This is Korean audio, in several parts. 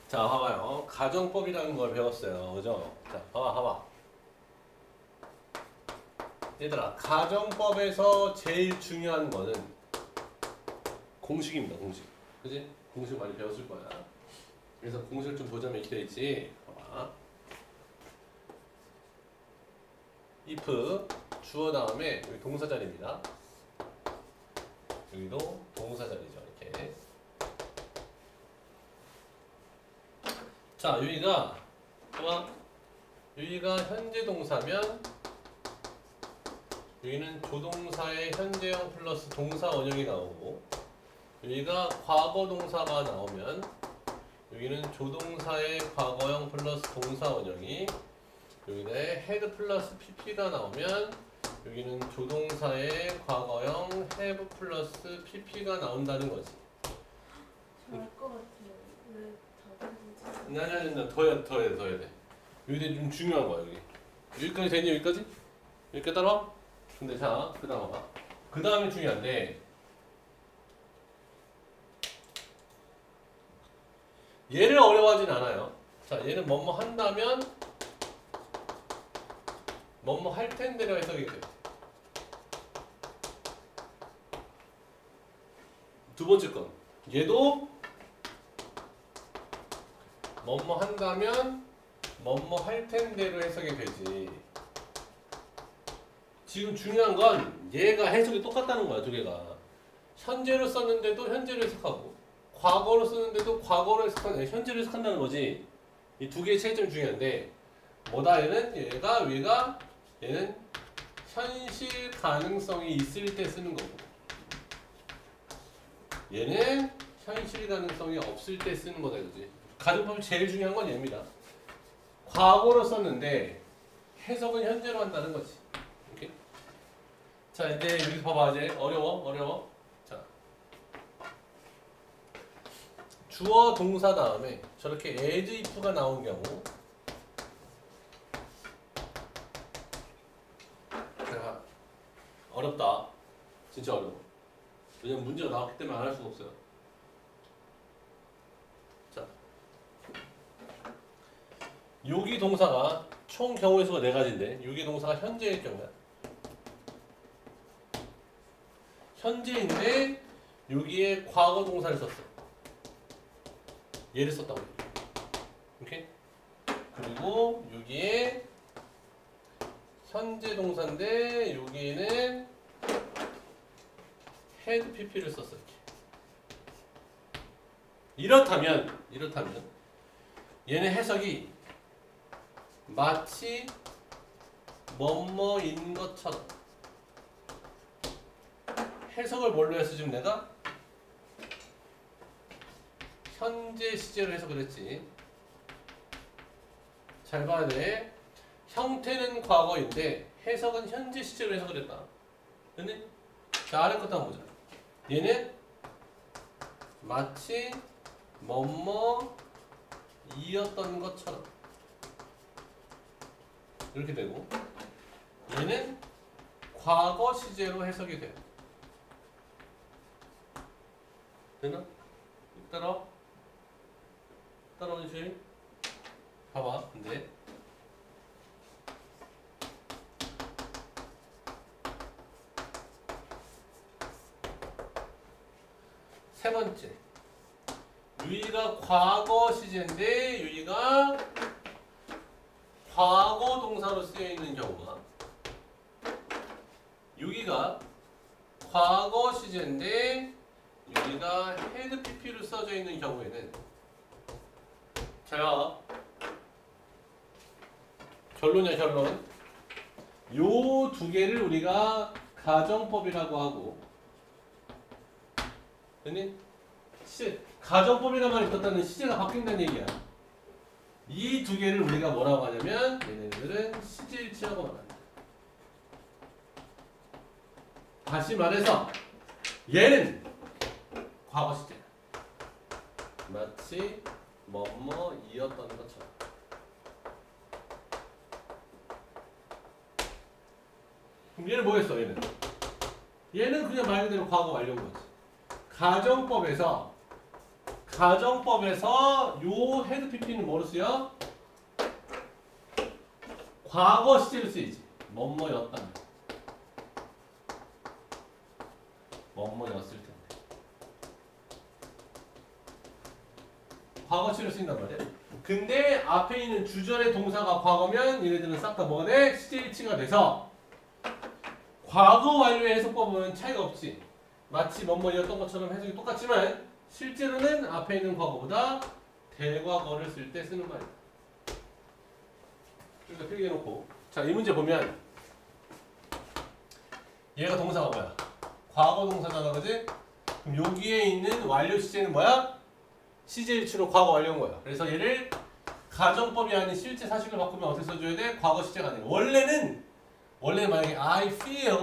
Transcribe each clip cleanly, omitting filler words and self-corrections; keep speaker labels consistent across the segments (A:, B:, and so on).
A: 자, 봐봐요. 가정법이라는 걸 배웠어요. 그죠? 자, 봐봐. 얘들아, 가정법에서 제일 중요한 거는 공식입니다, 공식. 그지? 공식 많이 배웠을 거야. 그래서 공식을 좀 보자면 이렇게 돼 있지. 봐봐. if 주어 다음에 여기 동사 자리입니다. 여기도 동사 자리죠. 이렇게. 자, 여기가 봐봐. 여기가 현재 동사면 여기는 조동사의 현재형 플러스 동사 원형이 나오고, 여기가 과거 동사가 나오면 여기는 조동사의 과거형 플러스 동사 원형이, 여기에 had 플러스 pp가 나오면 여기는 조동사의 과거형 have 플러스 pp가 나온다는 거지.
B: 잘 것 같아요. 왜 다른
A: 아니, 더해야 돼. 여기 좀 중요한 거야, 여기. 여기까지 되니, 여기까지? 여기까지 따라와? 근데 자, 그 다음 봐봐. 그 다음이 중요한데, 얘를 어려워하진 않아요. 자, 얘는 뭐뭐 한다면 뭐뭐 할 텐데로 해석이 돼. 두 번째 건, 얘도 뭐뭐 한다면 뭐뭐 할 텐데로 해석이 되지. 지금 중요한 건 얘가 해석이 똑같다는 거야, 두 개가. 현재로 썼는데도 현재로 해석하고, 과거로 쓰는데도 과거로 해석하는, 현재로 해석한다는 거지. 이 두 개의 차이점이 중요한데, 뭐다 얘는? 얘는 현실 가능성이 있을 때 쓰는 거고, 얘는 현실 가능성이 없을 때 쓰는 거다 이거지. 가정법이 제일 중요한 건 얘입니다. 과거로 썼는데 해석은 현재로 한다는 거지. 오케이? 자, 이제 여기서 봐봐. 이제 어려워. 자, 주어 동사 다음에 저렇게 as if가 나온 경우, 자, 어렵다. 진짜 어려워. 왜냐면 문제가 나왔기 때문에 안 할 수가 없어요. 자, 여기 동사가 총 경우의 수가 4가지인데 여기 동사가 현재일 경우야. 현재인데 여기에 과거 동사를 썼어. 얘를 썼다고. 오케이? 그리고 여기에 현재 동사인데 여기에는 had pp를 썼어. 이렇다면 얘는 해석이 마치 뭐뭐인 것처럼, 해석을 뭘로 했어? 지금 내가 현재 시제로 해석을 했지. 잘 봐야 돼. 형태는 과거인데 해석은 현재 시제로 해석을 했다. 근데 자, 아래 것도 한번 보자. 얘는 마치 뭐뭐이었던 것처럼 이렇게 되고, 얘는 과거 시제로 해석이 돼요. 되나? 따라오지? 봐봐. 근데 세 번째, 여기가 과거 시제인데 여기가 과거 동사로 쓰여 있는 경우가, 여기가 과거 시제인데 여기가 had pp로 써져 있는 경우에는, 자, 결론이야, 결론. 요 두 개를 우리가 가정법이라고 하고, 됐니? 가정법이라는 말이 붙었다는 시제가 바뀐다는 얘기야. 이 두 개를 우리가 뭐라고 하냐면 얘네들은 시제일치라고 말한다. 다시 말해서 얘는 과거 시제야. 마치 뭐뭐이었던 것처럼. 그럼 얘는 뭐였어? 얘는 그냥 말 그대로 과거 완료인 거지. 가정법에서 가정법에서 요 헤드 PP는 뭐로 쓰여? 과거 시제로 쓰이지. 뭐뭐였다면. 뭐뭐였을 텐데. 과거 시제로 쓰인단 말이야. 근데 앞에 있는 주절의 동사가 과거면 얘네들은 싹 다 뭐가 돼? 시제 일치가 돼서 과거 완료의 해석법은 차이가 없지. 마치 뭐뭐였던 것처럼 해석이 똑같지만 실제로는 앞에 있는 과거보다 대과거를 쓸 때 쓰는 말이야. 여기다 필기해놓고 자, 이 문제 보면 얘가 동사가 뭐야? 과거 동사잖아, 그지? 그럼 여기에 있는 완료 시제는 뭐야? 시제 일치로 과거 완료인 거야. 그래서 얘를 가정법이 아닌 실제 사실을 바꾸면 어떻게 써줘야 돼? 과거 시제가 아니고 원래는 만약에 I feel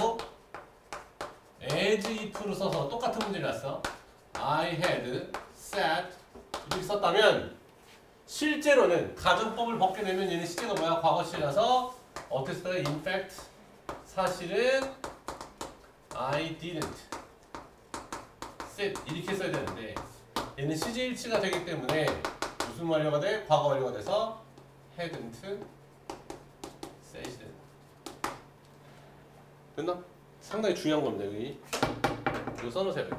A: as if로 써서 똑같은 문제를 냈어. I had said 이렇게 썼다면 실제로는 가정법을 벗게 되면 얘는 시제가 뭐야? 과거 시제라서 어떻게 써요? In fact 사실은 I didn't said 이렇게 써야 되는데 얘는 시제 일치가 되기 때문에 무슨 완료가 돼? 과거 완료가 돼서 hadn't said 됐나? 상당히 중요한 겁니다. 여기 이거 써놓으세요.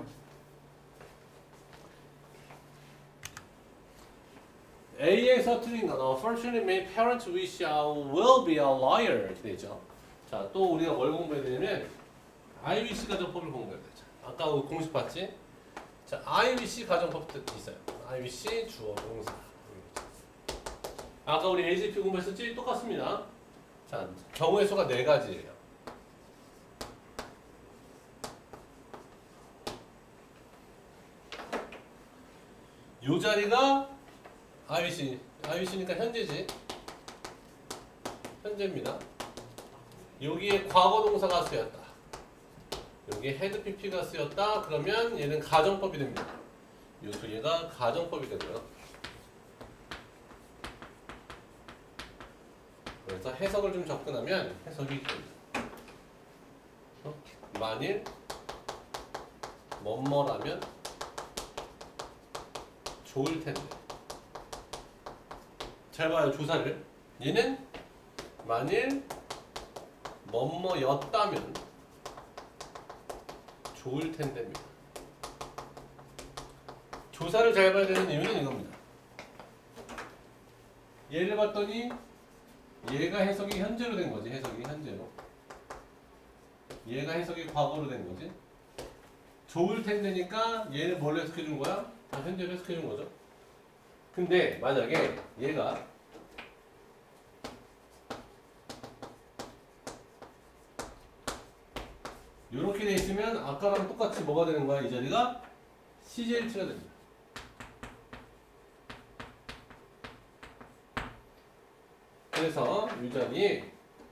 A: A에서 틀린 건 Unfortunately, my parents wish I will be a lawyer 이렇게 되죠. 자, 또 우리가 뭘 공부해야 되냐면 I wish 가정법을 공부해야 되죠. 아까 공식 봤지? 자, I wish 가정법도 있어요. I wish 주어 동사. 아까 우리 ACP 공부했었지? 똑같습니다. 자, 경우의 수가 4가지예요. 요 자리가 IWC니까 현재지. 현재입니다. 여기에 과거 동사가 쓰였다. 여기에 헤드 PP가 쓰였다. 그러면 얘는 가정법이 됩니다. 요 두 개가 가정법이 되고요. 그래서 해석을 좀 접근하면 해석이 만일 뭐뭐라면 좋을 텐데. 잘 봐요, 조사를. 얘는 만일 뭐뭐였다면 좋을 텐데입니다. 조사를 잘 봐야 되는 이유는 이겁니다. 얘를 봤더니 얘가 해석이 현재로 된 거지. 해석이 현재로. 얘가 해석이 과거로 된 거지. 좋을 텐데니까 얘는 뭘 해석해 준 거야? 현재로 해석해 준 거죠. 근데 만약에 얘가 이렇게 돼 있으면 아까랑 똑같이 뭐가 되는 거야? 이 자리가 시제 일치가 됩니다. 그래서 이 자리에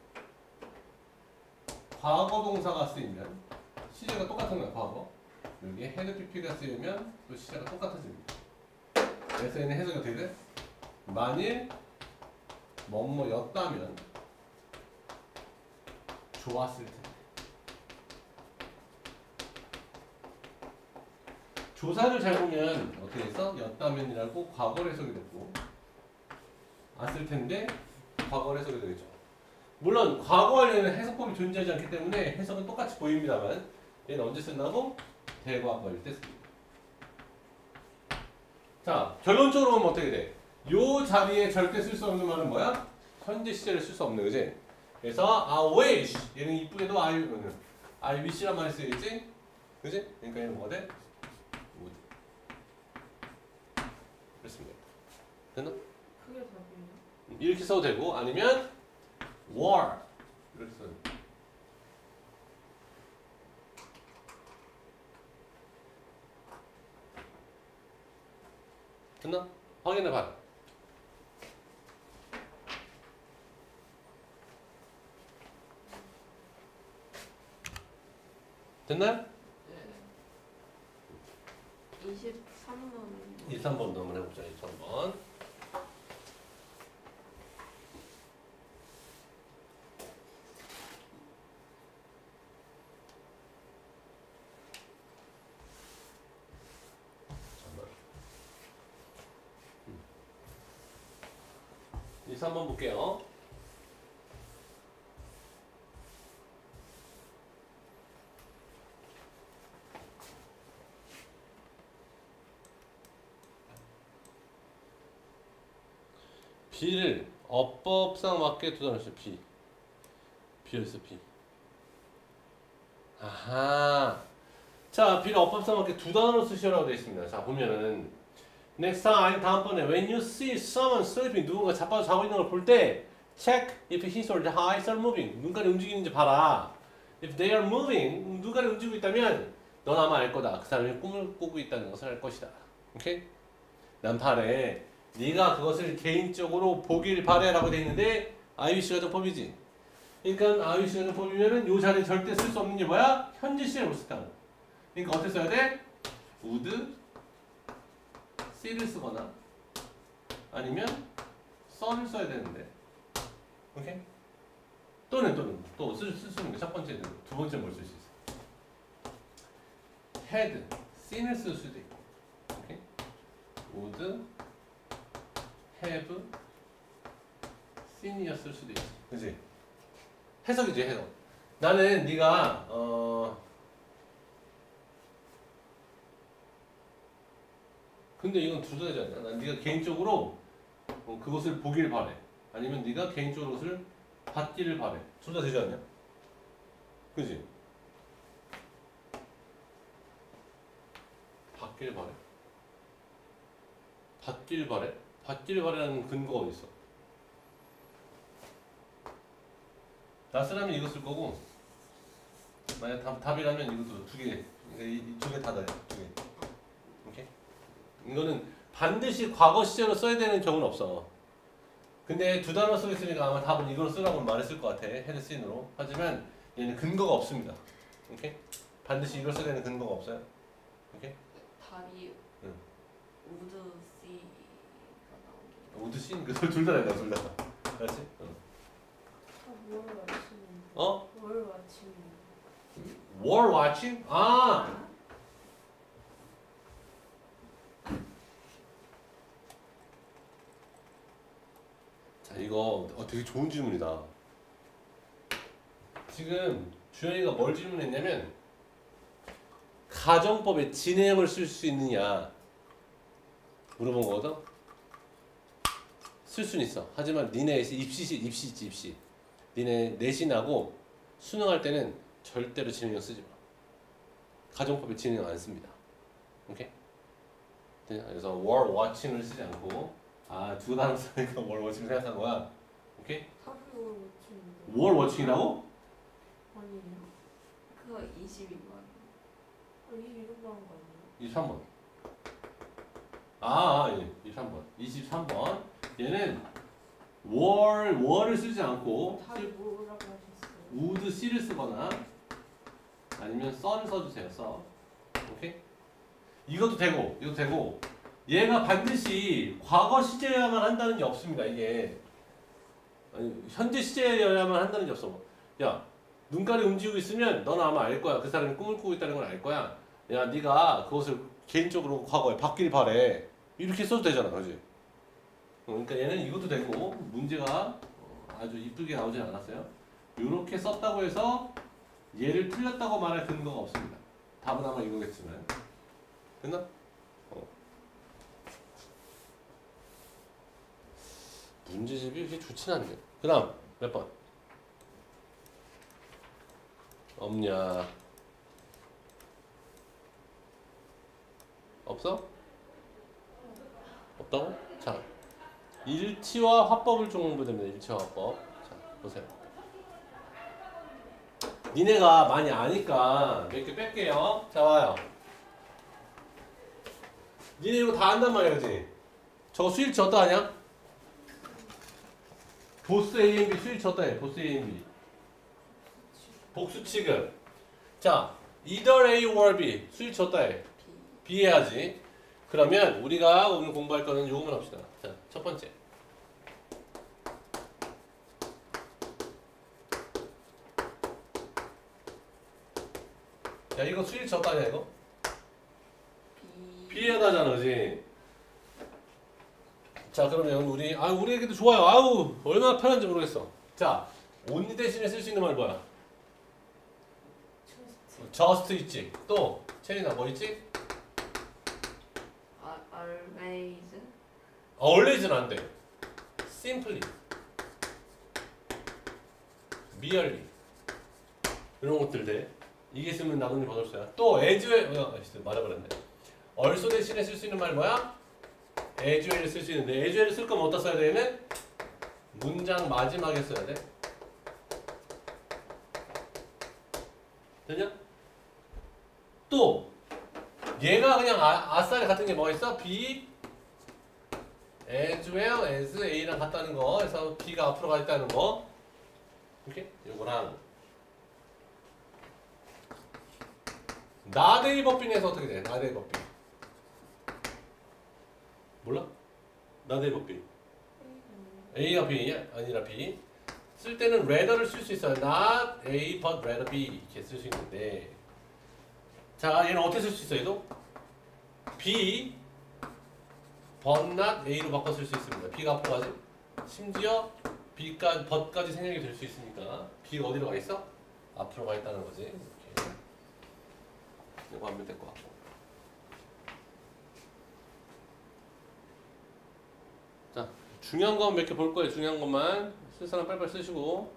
A: 과거 동사가 쓰이면 시제가 똑같은 거야. 과거. 여기에 헤드 PP가 쓰이면 또 시제가 똑같아집니다. 그래서 얘는 해석이 어떻게 돼? 만일 뭐뭐였다면 좋았을 텐데. 조사를 잘 보면 어떻게 됐어? 였다면이라고 과거로 해석이 됐고 왔을 텐데 과거로 해석이 되겠죠. 물론 과거 관련된 해석법이 존재하지 않기 때문에 해석은 똑같이 보입니다만 얘는 언제 쓴다고? 대과거일 때 씁니다. 자, 결론적으로 보면 어떻게 돼? 요 자리에 절대 쓸 수 없는 말은 뭐야? 현재 시제를 쓸 수 없는 거지. 그래서 I wish 얘는 이쁘게도 I wish란 말이 쓰여있지? 그지? 그러니까 얘는 뭐가 돼? would. 그렇습니다. 됐나?
B: 그게 답이에요?
A: 이렇게 써도 되고 아니면 were 이렇게 써도 돼. 됐나? 확인해봐요. 됐나요?
B: 네. 23번.
A: 23번도 한번 해보자. 23번. 23번 볼게요. B를 어법상 맞게 두 단어씩 B. B였어 B. 아하. 자, B를 어법상 맞게 두 단어로 쓰시라고 되어 있습니다. 자, 보면은 next time 다음번에 when you see someone sleeping 누군가 자빠져 자고 있는 걸 볼 때 check if his or her eyes are moving 눈깔이 움직이는지 봐라. if they are moving 눈깔이 움직이고 있다면 넌 아마 알 거다. 그 사람이 꿈을 꾸고 있다는 것을 알 것이다. 오케이? 난 바래. 네가 그것을 개인적으로 보길 바래라고 돼 있는데 IUC 가정법이지. 그러니까 IUC 가정법이면은 요 자리에 절대 쓸 수 없는 게 뭐야? 현재 시제를 못 쓰다. 그러니까 어떻게 써야 돼? would, see를 쓰거나 아니면 so를 써야 되는데. 오케이? 또는 또 쓸 수 있는 게 첫 번째는 두 번째 뭘 쓸 수 있어? had, seen을 쓸 수도 있고. 오케이? would, have, seen이었을 수도 있어. 그치? 해석이지 해석. 나는 네가 근데 이건 두 가지 아니야. 난 네가 개인적으로 그것을 보길 바래. 아니면 네가 개인적으로 그것을 받기를 바래. 둘 다 되지 않냐? 그지? 받길 바래. 받길 바래? 받길 바래라는 근거가 어디 있어? 나쓰라면 이거 쓸 거고 만약 답이라면 이것도 두 개. 이 두 개 다 나요. 두 개. 오케이? 이거는 반드시 과거 시제로 써야 되는 경우는 없어. 근데 두 단어 쓰고 있으니까 아마 답은 이걸 쓰라고 말했을 것 같아. 헤드 씬으로. 하지만 얘는 근거가 없습니다. 오케이? 반드시 이걸 써야 되는 근거가 없어요. 오케이?
B: 답이
A: 응.
B: 우드 C가 나오게.
A: 우드 씬? 둘 다 된다. 둘 다. 알았지? 응.
B: 뭘 맞추는?
A: 어?
B: 뭘 맞추는?
A: War watching? 아! 자, 이거 되게 좋은 질문이다. 지금 주현이가 뭘 질문했냐면 가정법의 진행을 쓸 수 있느냐 물어본 거거든? 쓸 수는 있어. 하지만 니네 입시. 니네 내신하고 수능할 때는 절대로 진행형 쓰지 마. 가정법의 진행형 안 씁니다. 오케이? 그래서 war watching을 쓰지 않고 두 단어 쓰니까 war watching 생각한 거야. 오케이?
B: 답이 뭘 맞추는데?
A: war watching이라고?
B: 아니에요. 그거 22번. 아니 이거 한거 아니에요?
A: 23번. 예. 23번. 23번. 얘는 war를 쓰지 않고
B: 답이 뭐라고 하셨어요?
A: would, see를 쓰거나 아니면 so를 써주세요. so. 오케이? 이것도 되고 얘가 반드시 과거 시제여야만 한다는 게 없습니다. 이게 아니, 현재 시제여야만 한다는 게 없어. 야, 눈깔이 움직이고 있으면 너는 아마 알 거야. 그 사람이 꿈을 꾸고 있다는 걸 알 거야. 야, 네가 그것을 개인적으로 과거에 받길 바래. 이렇게 써도 되잖아, 그렇지? 그러니까 얘는 이것도 되고 문제가 아주 이쁘게 나오진 않았어요. 이렇게 썼다고 해서 얘를 틀렸다고 말할 근거가 없습니다. 답은 아마 이거겠지만. 됐나? 문제집이 이렇게 좋진 않네. 그 다음 몇 번? 없냐? 없어? 없다고? 자, 일치와 화법을 좀 공부됩니다. 일치와 화법. 자, 보세요. 니네가 많이 아니까 몇 개 뺄게요. 자, 와요. 니네 이거 다 안단 말이야, 그치? 저거 수일치 어떠 하냐? 보스 A, M, B 수일치 어떠 해? 보스 A, M, B. 복수 취급. 자, either A or B 수일치 어떠 해? B 해야지. 그러면 우리가 오늘 공부할 거는 요것만 합시다. 자, 첫 번째. 야, 이거 수일치 어떠냐, 이거? B에다잖아, 그지? 자 그러면 우리에게도 좋아요. 아우 얼마나 편한지 모르겠어. 자 only 대신에 쓸 수 있는 말 뭐야? just 있지. 또 채린아 뭐 있지?
B: always.
A: always는 안 돼. simply, merely 이런 것들 돼. 이게 있으면 나누니 버섯이야. 또 as well 말해버렸네. also 대신에 쓸 수 있는 말 뭐야? as well을 쓸 수 있는데 as well을 쓸 거면 어디다 써야 돼? 얘는 문장 마지막에 써야 돼. 되냐? 또 얘가 그냥 아싸리 같은 게 뭐가 있어? be as well as A랑 같다는 거. 그래서 B가 앞으로 가 있다는 거. 오케이? 요거랑 나데이 법빈에서 어떻게 돼? 나데이 법빈 몰라? 나데이 법빈 A가 B냐? 아니라 B. 쓸 때는 rather를 쓸 수 있어요. Not A but rather B 이렇게 쓸 수 있는데, 자 얘는 어떻게 쓸 수 있어? 얘도 B but not A로 바꿔 쓸 수 있습니다. B가 앞으로 가지. 심지어 B까지 but까지 생략이 될 수 있으니까 B가 어디로 가 있어? 앞으로 가 있다는 거지. 이렇게. 이거 하면 될 것 같고. 자 중요한 건 몇 개 볼 거예요. 중요한 것만 쓸 사람 빨리빨리 쓰시고.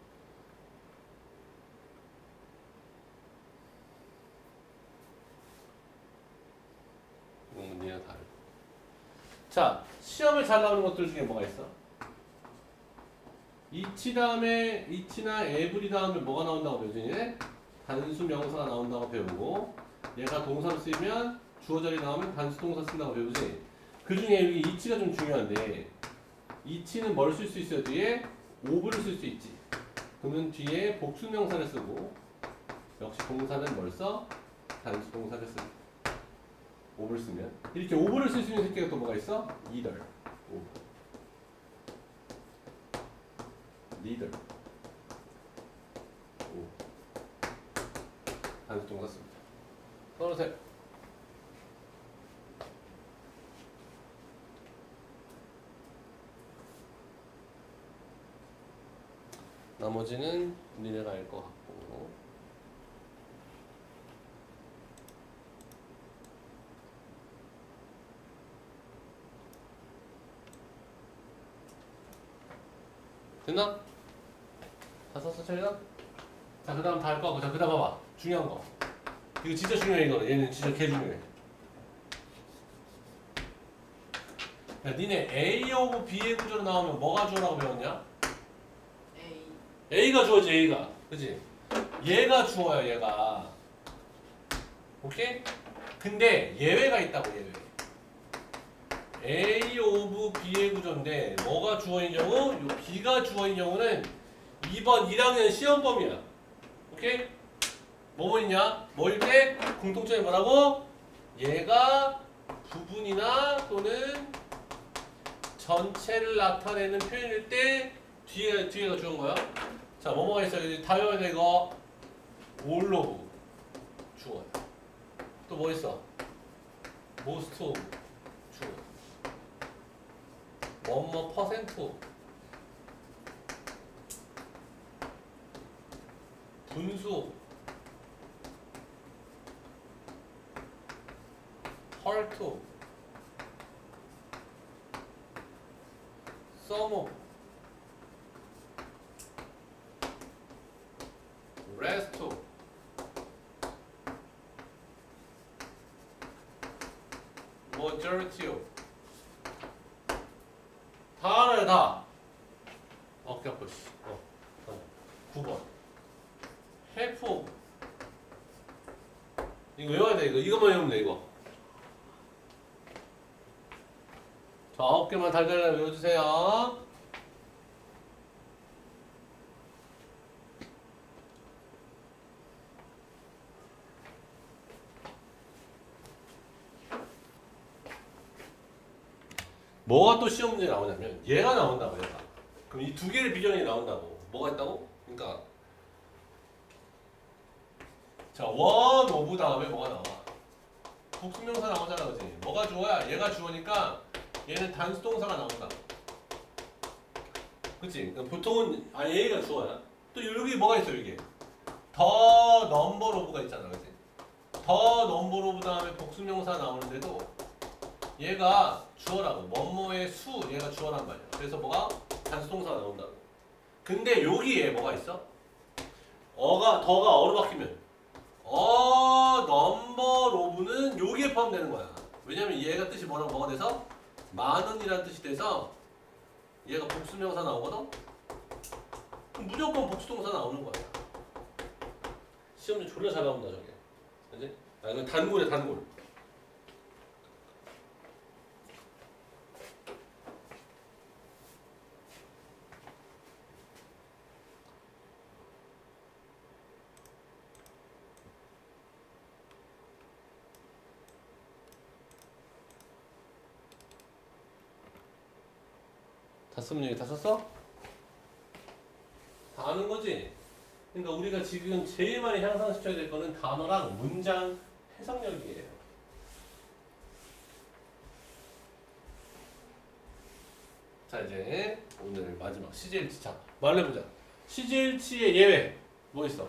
A: 이건 문제가 다르고. 자 시험에 잘 나오는 것들 중에 뭐가 있어? 이치 다음에 이치나 에브리 다음에 뭐가 나온다고 배우지? 단수 명사가 나온다고 배우고, 얘가 동사로 쓰이면 주어 자리 나오면 단수 동사 쓴다고 배우지. 그 중에 여기 이치가 좀 중요한데, 이치는 뭘 쓸 수 있어요? 뒤에 오브를 쓸 수 있지. 그러면 뒤에 복수 명사를 쓰고, 역시 동사는 뭘 써? 단수 동사를 쓰고. 오브를 쓰면 이렇게 오브를 쓸 수 있는 새끼가 또 뭐가 있어? either, 오브, neither, 오브. 단수 동사 씁니다. 써보세요. 나머지는 니네가 알 것 같고. 됐나? 다 썼어, 차리나? 자, 그 다음 다 할 거 같고. 자, 그 다음 봐봐. 중요한 거. 이거 진짜 중요해, 이거는. 얘는 진짜 개 중요해. 야, 니네 A 오브 B의 구조로 나오면 뭐가 주어라고 배웠냐? A가 주어지, A가. 그치? 얘가 주어야, 얘가. 오케이? 근데 예외가 있다고, 예외. A 오브 B의 구조인데 뭐가 주어인 경우? 요 B가 주어인 경우는 2번 1학년 시험 범위야. 오케이? 뭐뭐 있냐? 뭐일 때? 공통점이 뭐라고? 얘가 부분이나 또는 전체를 나타내는 표현일 때 뒤에가 주어인 거야. 자, 뭐뭐가 있어? 다 외워야 돼, 이거. all of 주어야. 또 뭐 있어? most of 주어. 뭐뭐 퍼센트, 분수, 헐트, 서머, 레스트, majority of. 다 알아요, 다. 어깨 아파, 씨. 9번. half of. 이거 외워야 돼, 이거. 이것만 외우면 돼, 이거. 자, 9개만 달달달 외워주세요. 뭐가 또 시험 문제 나오냐면 얘가 나온다고, 얘가. 그럼 이 두 개를 비교하는 게 나온다고. 뭐가 있다고? 그러니까 자, 원 오브 다음에 뭐가 나와? 복수명사 나오잖아, 그지? 뭐가 주어야? 얘가 주어니까 얘는 단수 동사가 나온다. 그치? 보통은 A가 주어야. 또 여기 뭐가 있어 이게? 더 넘버 오브가 있잖아, 그치? 더 넘버 오브 다음에 복수명사 나오는데도 얘가 주어라고. 뭐뭐의 수 얘가 주어란 말이야. 그래서 뭐가 단수동사가 나온다고. 근데 여기에 뭐가 있어? 더가 어로 바뀌면 넘버 오브는 여기에 포함되는 거야. 왜냐면 얘가 뜻이 뭐가 돼서 만원이라는 뜻이 돼서 얘가 복수명사 나오거든? 그럼 무조건 복수동사 나오는 거야. 시험이 졸라 잘 나온다 저게. 그지? 이건 단골이야 단골. 다 쓰면 여기 다 썼어? 다 아는 거지? 그러니까 우리가 지금 제일 많이 향상시켜야 될 거는 단어랑 문장 해석력이에요. 자 이제 오늘 마지막 CJ일치. 자 말해보자. CJ일치의 예외 뭐 있어?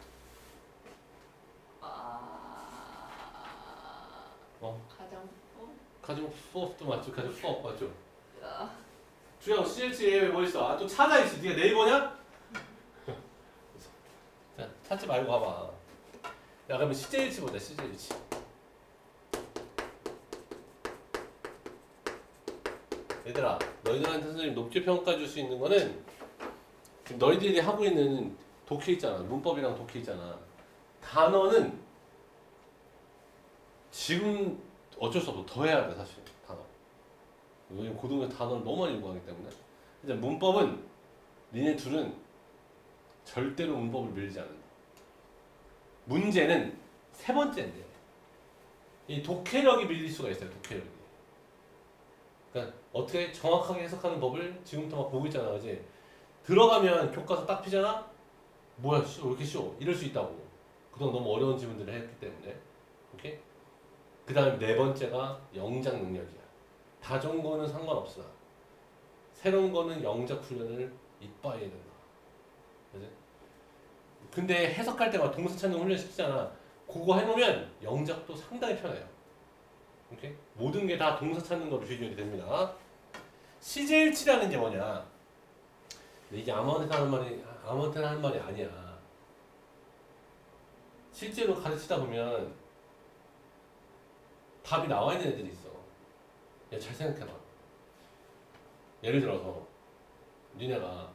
B: 가정법?
A: 가정법도 맞죠? 가정법 맞죠? 주영 CJ일치 예외 뭐 있어? 또 찾아있어. 네가 네이버냐? 자 찾지 말고 봐봐. 야 그러면 CJ일치 보자. CJ일치. 얘들아 너희들한테 선생님 높게 평가 줄 수 있는 거는 지금 너희들이 하고 있는 독해 있잖아. 문법이랑 독해 있잖아. 단어는 지금 어쩔 수 없어. 더 해야 돼 사실 단어. 왜냐면 고등학교 단어를 너무 많이 요구하기 때문에. 이제 문법은 니네 둘은 절대로 문법을 밀지 않는다. 문제는 세 번째인데 이 독해력이 밀릴 수가 있어요. 독해력이. 그러니까 어떻게 정확하게 해석하는 법을 지금부터 막 보고 있잖아, 그지? 들어가면 교과서 딱 피잖아. 뭐야, 왜 이렇게 쉬워? 이럴 수 있다고. 그동안 너무 어려운 질문들을 했기 때문에. 오케이? 그 다음에 네 번째가 영작 능력이야. 다 좋은 거는 상관없으나 새로운 거는 영작 훈련을 이빠해야 된다. 그지? 근데 해석할 때 막 동사 찾는 훈련 시키잖아. 그거 해놓으면 영작도 상당히 편해요. 오케이? 모든 게 다 동사 찾는 거로 비교가 됩니다. CJ일치라는 게 뭐냐? 근데 이게 아무한테나 하는 말이 아니야. 실제로 가르치다 보면 답이 나와 있는 애들이 있어. 야, 잘 생각해봐. 예를 들어서 니네가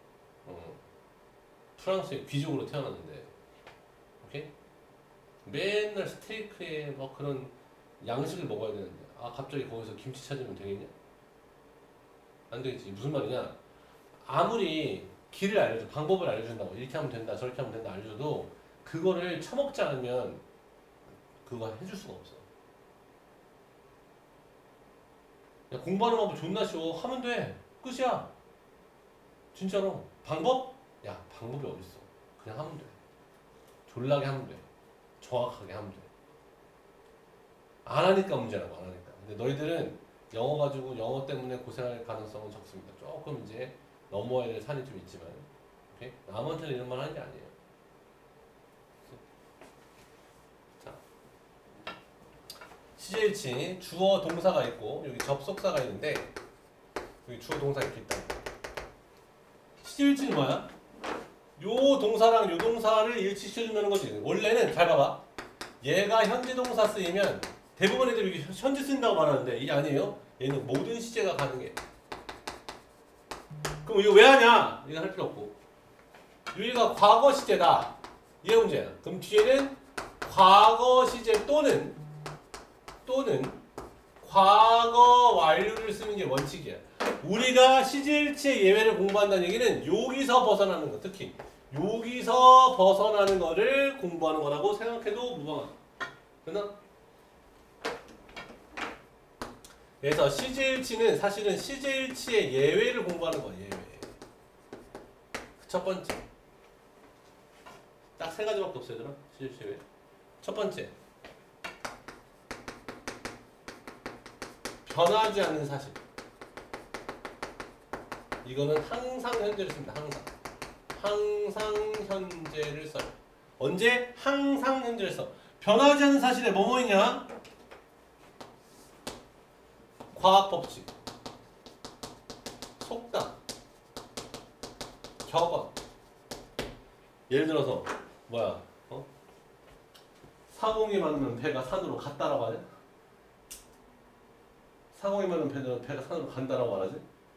A: 프랑스의 귀족으로 태어났는데, 오케이? 맨날 스테이크에 뭐 그런 양식을 먹어야 되는데, 갑자기 거기서 김치 찾으면 되겠냐? 안 되겠지. 무슨 말이냐? 아무리 길을 알려줘, 방법을 알려준다고, 이렇게 하면 된다, 저렇게 하면 된다 알려줘도 그거를 처먹지 않으면 그거 해줄 수가 없어. 야, 공부하는 방법 존나 쉬워. 하면 돼. 끝이야. 진짜로. 방법? 야, 방법이 어딨어. 그냥 하면 돼. 졸라게 하면 돼. 정확하게 하면 돼. 안 하니까 문제라고, 안 하니까. 근데 너희들은 영어 가지고 영어 때문에 고생할 가능성은 적습니다. 조금 이제 넘어야 될 산이 좀 있지만, 오케이? 남한테는 이런 말 하는 게 아니에요. 자, CJ일치 주어 동사가 있고 여기 접속사가 있는데 여기 주어 동사 이렇게 있다. CJ일치는 뭐야? 요 동사랑 요 동사를 일치시켜주는 거지. 원래는 잘 봐봐. 얘가 현재 동사 쓰이면 대부분 애들이 현재 쓴다고 말하는데 이게 아니에요. 얘는 모든 시제가 가능해. 그럼 이거 왜 하냐? 이거 할 필요 없고. 여기가 과거 시제다. 이게 문제야. 그럼 뒤에는 과거 시제 또는 과거 완료를 쓰는 게 원칙이야. 우리가 CJ일치의 예외를 공부한다는 얘기는 여기서 벗어나는 거. 특히 여기서 벗어나는 거를 공부하는 거라고 생각해도 무방하다. 됐나? 그래서 CJ일치는 사실은 CJ일치의 예외를 공부하는 거야. 예외. 첫 번째. 딱 세 가지밖에 없어요, 얘들아. CJ일치 예외. 첫 번째. 변하지 않는 사실. 이거는 항상 현재를 씁니다. 항상 현재를 써요. 언제? 항상 현재를 써. 변하지 않는 사실에 뭐뭐 있냐? 과학 법칙, 속담, 격언. 예를 들어서 뭐야? 사공이 맞으면 배가 산으로 갔다라고 하냐? 사공이 맞으면 배가 산으로 간다라고 말하지?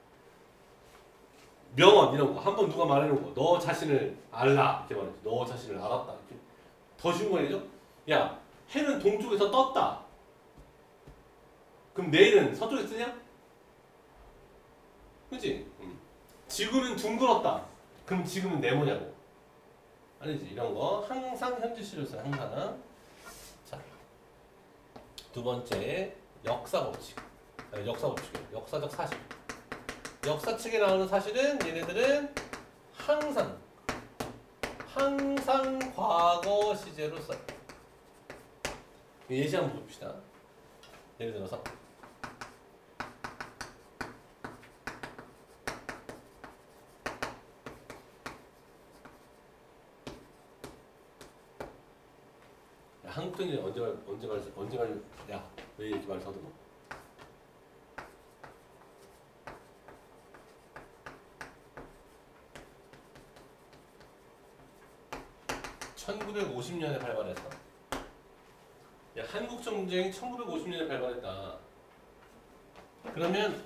A: 명언 이런 거 한 번 누가 말해놓은 거 너 자신을 알라 이렇게 말하지. 너 자신을 알았다 이렇게. 더 쉬운 거 아니죠? 야 해는 동쪽에서 떴다. 그럼 내일은 서쪽에 뜨냐? 그치? 지구는 둥글었다. 그럼 지금은 네모냐고? 아니지. 이런 거 항상 현재시를 써요. 항상. 자, 두 번째 역사 법칙. 아니, 역사 법칙이에요. 역사적 사실. 역사 측에 나오는 사실은 얘네들은 항상 과거 시제로 써요. 예시 한번 봅시다. 예를 들어서 한국전쟁 언제 갈, 야, 왜 이렇게 말 더듬어? (1950년에) 발발했어. 야, 한국전쟁이 1950년에 발발했다. 그러면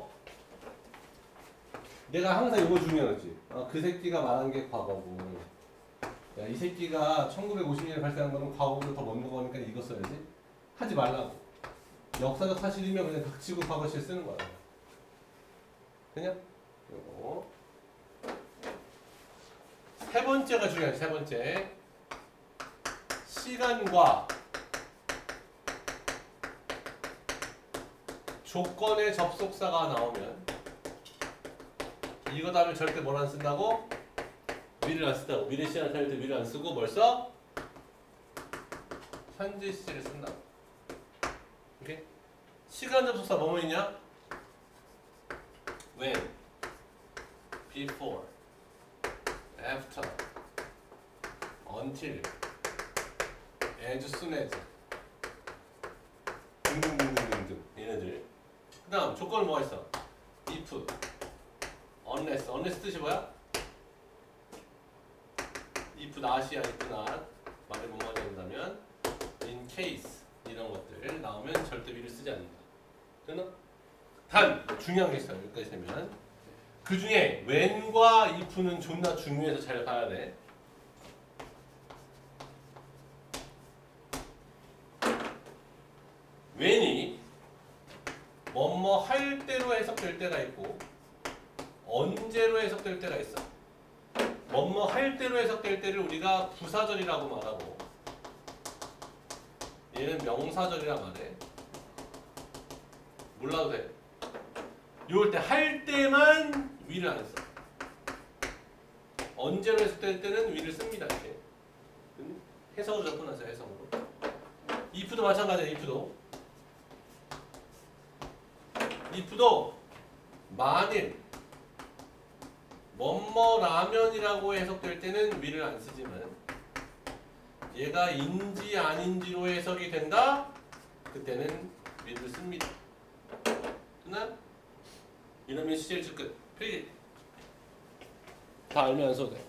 A: 내가 항상 이거 중요하지. 그 새끼가 말한 게 과거고. 야, 이 새끼가 1950년에 발생한 거는 과거보다 더 먼 거니까 이거 써야지. 하지 말라고. 역사적 사실이면 그냥 닥치고 과거시에 쓰는 거야. 그냥 이거. 세 번째가 중요하지. 세 번째. 시간과 조건의 접속사가 나오면 이거 다음에 절대 뭘 안 쓴다고? 위를 안 쓴다고. 미래 시간을 살릴 때 위를 안 쓰고 뭘 써? 현재 시제를 쓴다고. 오케이? 시간 접속사 뭐뭐 있냐? when, before, after, until, as soon as 등등등등등 얘네들. 그 다음 조건은 뭐가 있어? if, unless 뜻이 뭐야? if not이야. if not 말을 못 많이 한다면 in case 이런 것들 나오면 절대 위를 쓰지 않는다. 됐나? 단 중요한 게 있어요. 여기까지 되면 그 중에 when과 if는 존나 중요해서 잘 봐야 돼. when이 뭐뭐 할 때로 해석될 때가 있고 언제로 해석될 때가 있어. 뭐뭐 할 때로 해석될 때를 우리가 부사절이라고 말하고 얘는 명사절이라 말해. 몰라도 돼. 요럴 때 할 때만 위를 안 써. 언제로 해석될 때는 위를 씁니다. 이렇게. 해석으로 접근하세요. 해석으로. if도 마찬가지야. if도 만일 뭐뭐라면이라고 해석될 때는 위를 안 쓰지만 얘가 인지 아닌지로 해석이 된다? 그때는 위를 씁니다. 됐나? 이러면 시제일치 끝. 필기. 다 알면 안 써도 돼.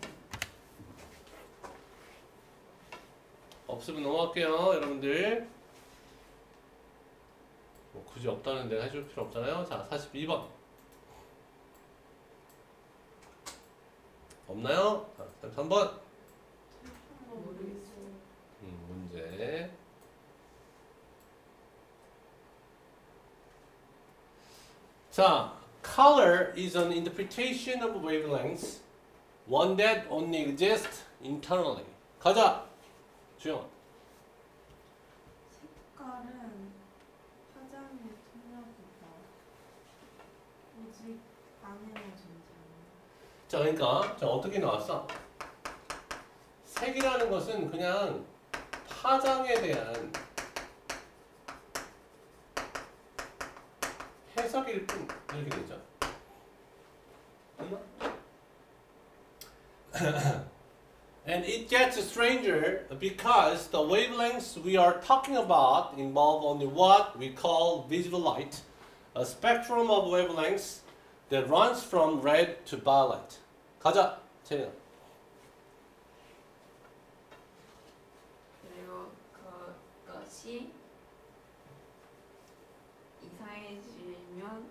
A: 없으면 넘어갈게요. 여러분들. 뭐 굳이 없다는 내가 해줄 필요 없잖아요. 자, 42번. 없나요? 자, 3번.
B: 모르겠어요.
A: 문제. 자, color is an interpretation of wavelengths, one that only exists internally. 가자. 주영아.
B: 색깔은 화장의 통합이다. 오직 안에만 존재하는.
A: 자, 그러니까 자, 어떻게 나왔어? 색이라는 것은 그냥 파장에 대한 해석일 뿐. 이렇게 되죠. And it gets stranger because the wavelengths we are talking about involve only what we call visible light, a spectrum of wavelengths that runs from red to violet. 가자, 채린아.
C: 그리고 그것이 이상해지면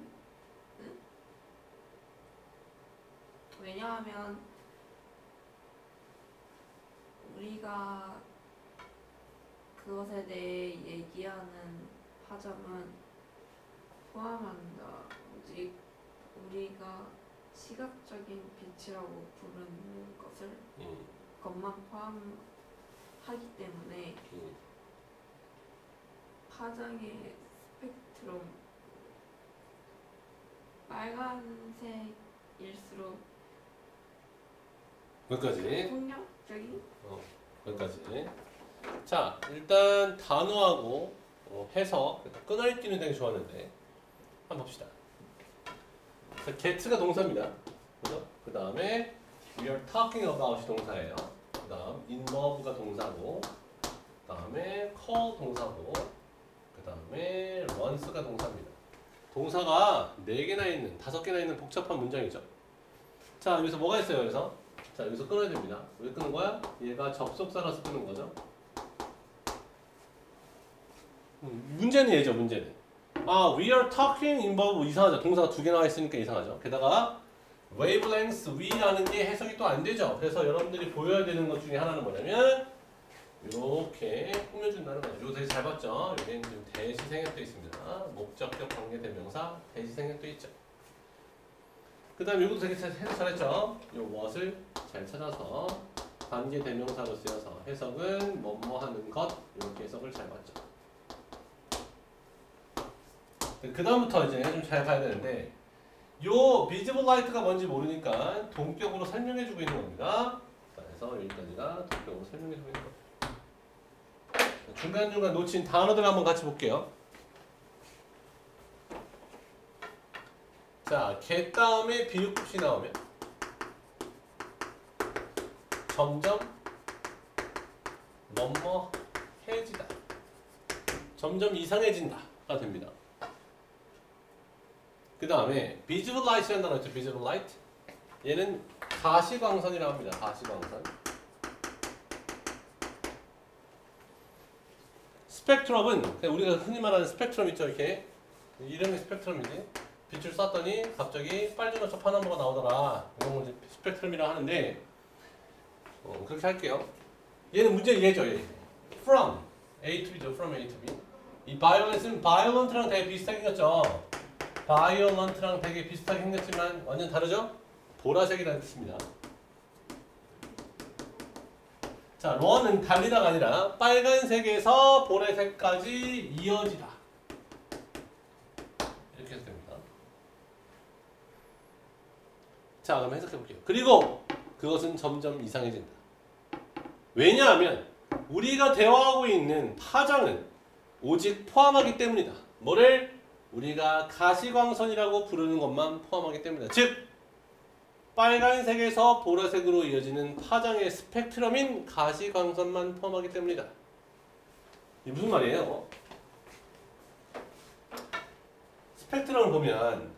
C: 왜냐하면 우리가 그것에 대해 얘기하는 파장은 포함한다. 오직 우리가 시각적인 빛이라고 부르는 것만 포함하기 때문에 파장의 스펙트럼 빨간색일수록
A: 여기까지.
C: 폭력적인
A: 여기까지. 자, 일단 단어하고 해석, 끊어읽기는 되게 좋았는데 한번 봅시다. 자, get가 동사입니다. 그죠? 그 다음에 we are talking about이 동사예요. 그 다음 involve가 동사고, 그 다음에 call 동사고, 그 다음에 once가 동사입니다. 동사가 4개나 있는, 5개나 있는 복잡한 문장이죠. 자, 여기서 뭐가 있어요? 그래서 자, 여기서 끊어야 됩니다. 왜 끊는 거야? 얘가 접속사라서 끊는 거죠. 문제는 얘죠, 문제는. 아, we are talking involve 이상하죠. 동사가 2개 나와 있으니까 이상하죠. 게다가 wavelengths we라는 게 해석이 또 안 되죠. 그래서 여러분들이 보여야 되는 것 중에 하나는 뭐냐면 이렇게 꾸며준다는 거죠. 이거 되게 잘 봤죠? 여기는 지금 대시 생략되어 있습니다. 목적격 관계대명사 대시 생략되어 있죠. 그 다음에 이것도 되게 해석 잘했죠? 이 what을 잘 찾아서 관계대명사로 쓰여서 해석은 뭐뭐 하는 것 이렇게 해석을 잘 봤죠. 그 다음부터 이제 좀 잘 봐야 되는데 요 visible light가 뭔지 모르니까 동격으로 설명해주고 있는 겁니다. 그래서 여기까지가 동격으로 설명해주고 있는 겁니다. 중간중간 놓친 단어들 한번 같이 볼게요. 자, get 다음에 비읍급시 나오면 점점 뭐뭐 해지다. 점점 이상해진다가 됩니다. 그 다음에 visible light이라는 단어 있죠. visible light. 얘는 가시광선이라고 합니다. 가시광선. 스펙트럼은 그냥 우리가 흔히 말하는 스펙트럼 있죠. 이렇게 이름이 스펙트럼이지. 빛을 쐈더니 갑자기 빨주노초 파남보가 나오더라. 이런 걸 스펙트럼이라고 하는데 그렇게 할게요. 얘는 문제 얘죠. 얘. From A to B죠. From A to B. 이 violent는 violent랑 되게 비슷하게 생겼죠. violent랑 되게 비슷하게 생겼지만 완전 다르죠? 보라색이라는 뜻입니다. 자, run은 달리다가 아니라 빨간색에서 보라색까지 이어지다. 이렇게 해석됩니다. 자, 그럼 해석해 볼게요. 그리고 그것은 점점 이상해진다. 왜냐하면 우리가 대화하고 있는 파장은 오직 포함하기 때문이다. 뭐를? 우리가 가시광선이라고 부르는 것만 포함하기 때문이다. 즉 빨간색에서 보라색으로 이어지는 파장의 스펙트럼인 가시광선만 포함하기 때문이다. 이게 무슨 말이에요? 스펙트럼을 보면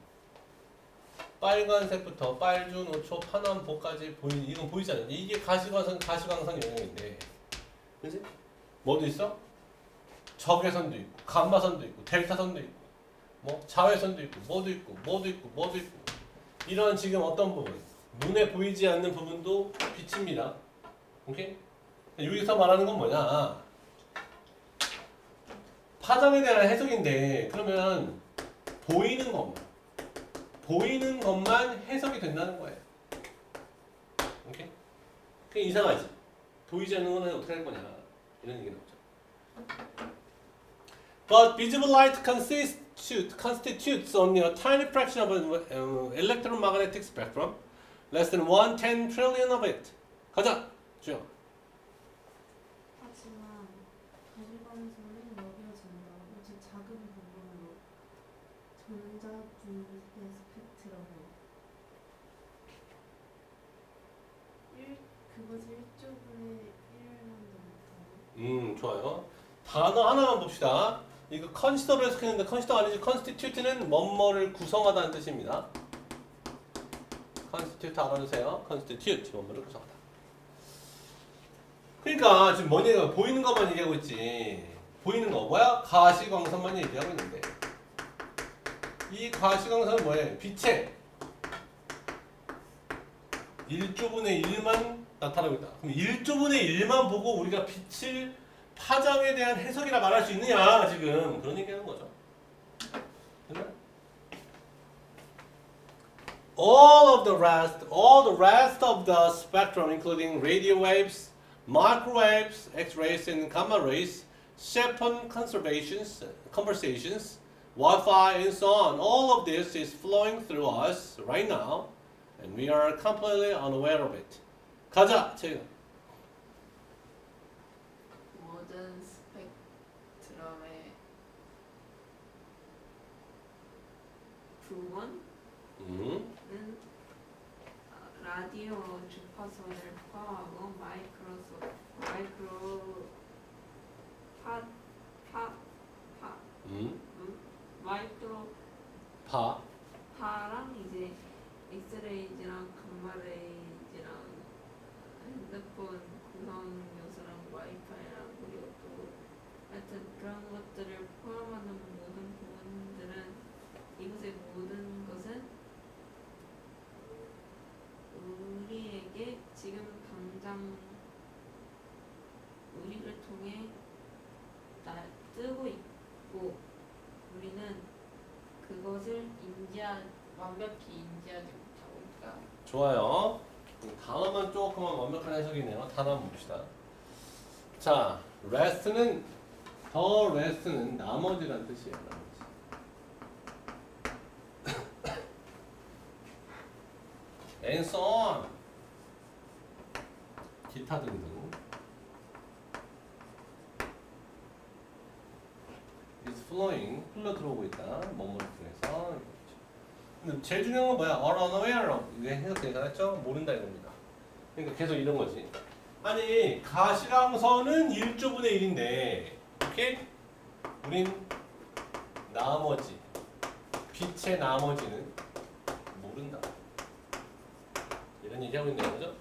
A: 빨간색부터 빨주, 노초, 파남, 보까지 보이는 이건 보이잖아요. 이게 가시광선 영역인데, 그렇지? 뭐도 있어? 적외선도 있고, 감마선도 있고, 델타선도 있고, 뭐 자외선도 있고, 뭐도 있고, 이런 지금 어떤 부분, 눈에 보이지 않는 부분도 빛입니다. 오케이? 여기서 말하는 건 뭐냐? 파장에 대한 해석인데, 그러면 보이는 것만 해석이 된다는 거예요. 오케이? 그게 이상하지? 보이지 않는 거는 어떻게 할 거냐? 이런 얘기 나오죠. But visible light constitutes only a tiny fraction of an electromagnetic spectrum, less than 1/10 trillion of it. 가자, 주영.
B: 하지만 가시광선은 여겨진다. 오직 작은 부분으로 전자분의 스펙트럼을 1
A: 좋아요. 단어 하나만 봅시다. 이거 consider로 해석했는데 consider 아니지. constitute는 뭐뭐를 구성하다는 뜻입니다. constitute 알아주세요. constitute 뭐뭐를 구성하다. 그러니까 지금 뭔 얘기가 보이는 것만 얘기하고 있지. 보이는 거 뭐야? 가시광선만 얘기하고 있는데 이 가시광선은 뭐예요? 빛의 1조분의 1만 나타나고 있다. 그럼 1조분의 1만 보고 우리가 빛을 파장에 대한 해석이라 말할 수 있느냐 지금 그런 얘기하는 거죠. 됐나? all the rest of the spectrum, including radio waves, microwaves, X-rays, and gamma rays, shape conversations, Wi-Fi, and so on. All of this is flowing through us right now, and we are completely unaware of it. 가자, 채윤아.
C: 모든 스펙트럼의 부분은 라디오 주파수를 포함하고 마이크로 파랑 이제 엑스레이즈랑 감마레이즈랑 핸드폰 구성 요소랑 와이파이랑 그리고 또 하여튼 그런 것들을 포함하는 모든 부분들은 이곳의 모든 것은 우리에게 지금 당장 우리를 통해 뜨고 있고 우리는 그것을 완벽히 인지하지 못하고 있다.
A: 좋아요. 단어만 조금만 완벽한 해석이네요. 단어 한번 봅시다. 자, rest는 나머지란 뜻이에요. 나머지. and so on. 기타 등등. is flowing. 흘러 들어오고 있다. 뭐뭐를 통해서. 근데 제일 중요한 건 뭐야? are unaware of. 이게 해석되니까 했죠? 모른다 이겁니다. 그러니까 계속 이런 거지. 아니 가시광선은 1조분의 1인데 오케이? 우린 나머지 빛의 나머지는 모른다. 이런 얘기하고 있는 거죠?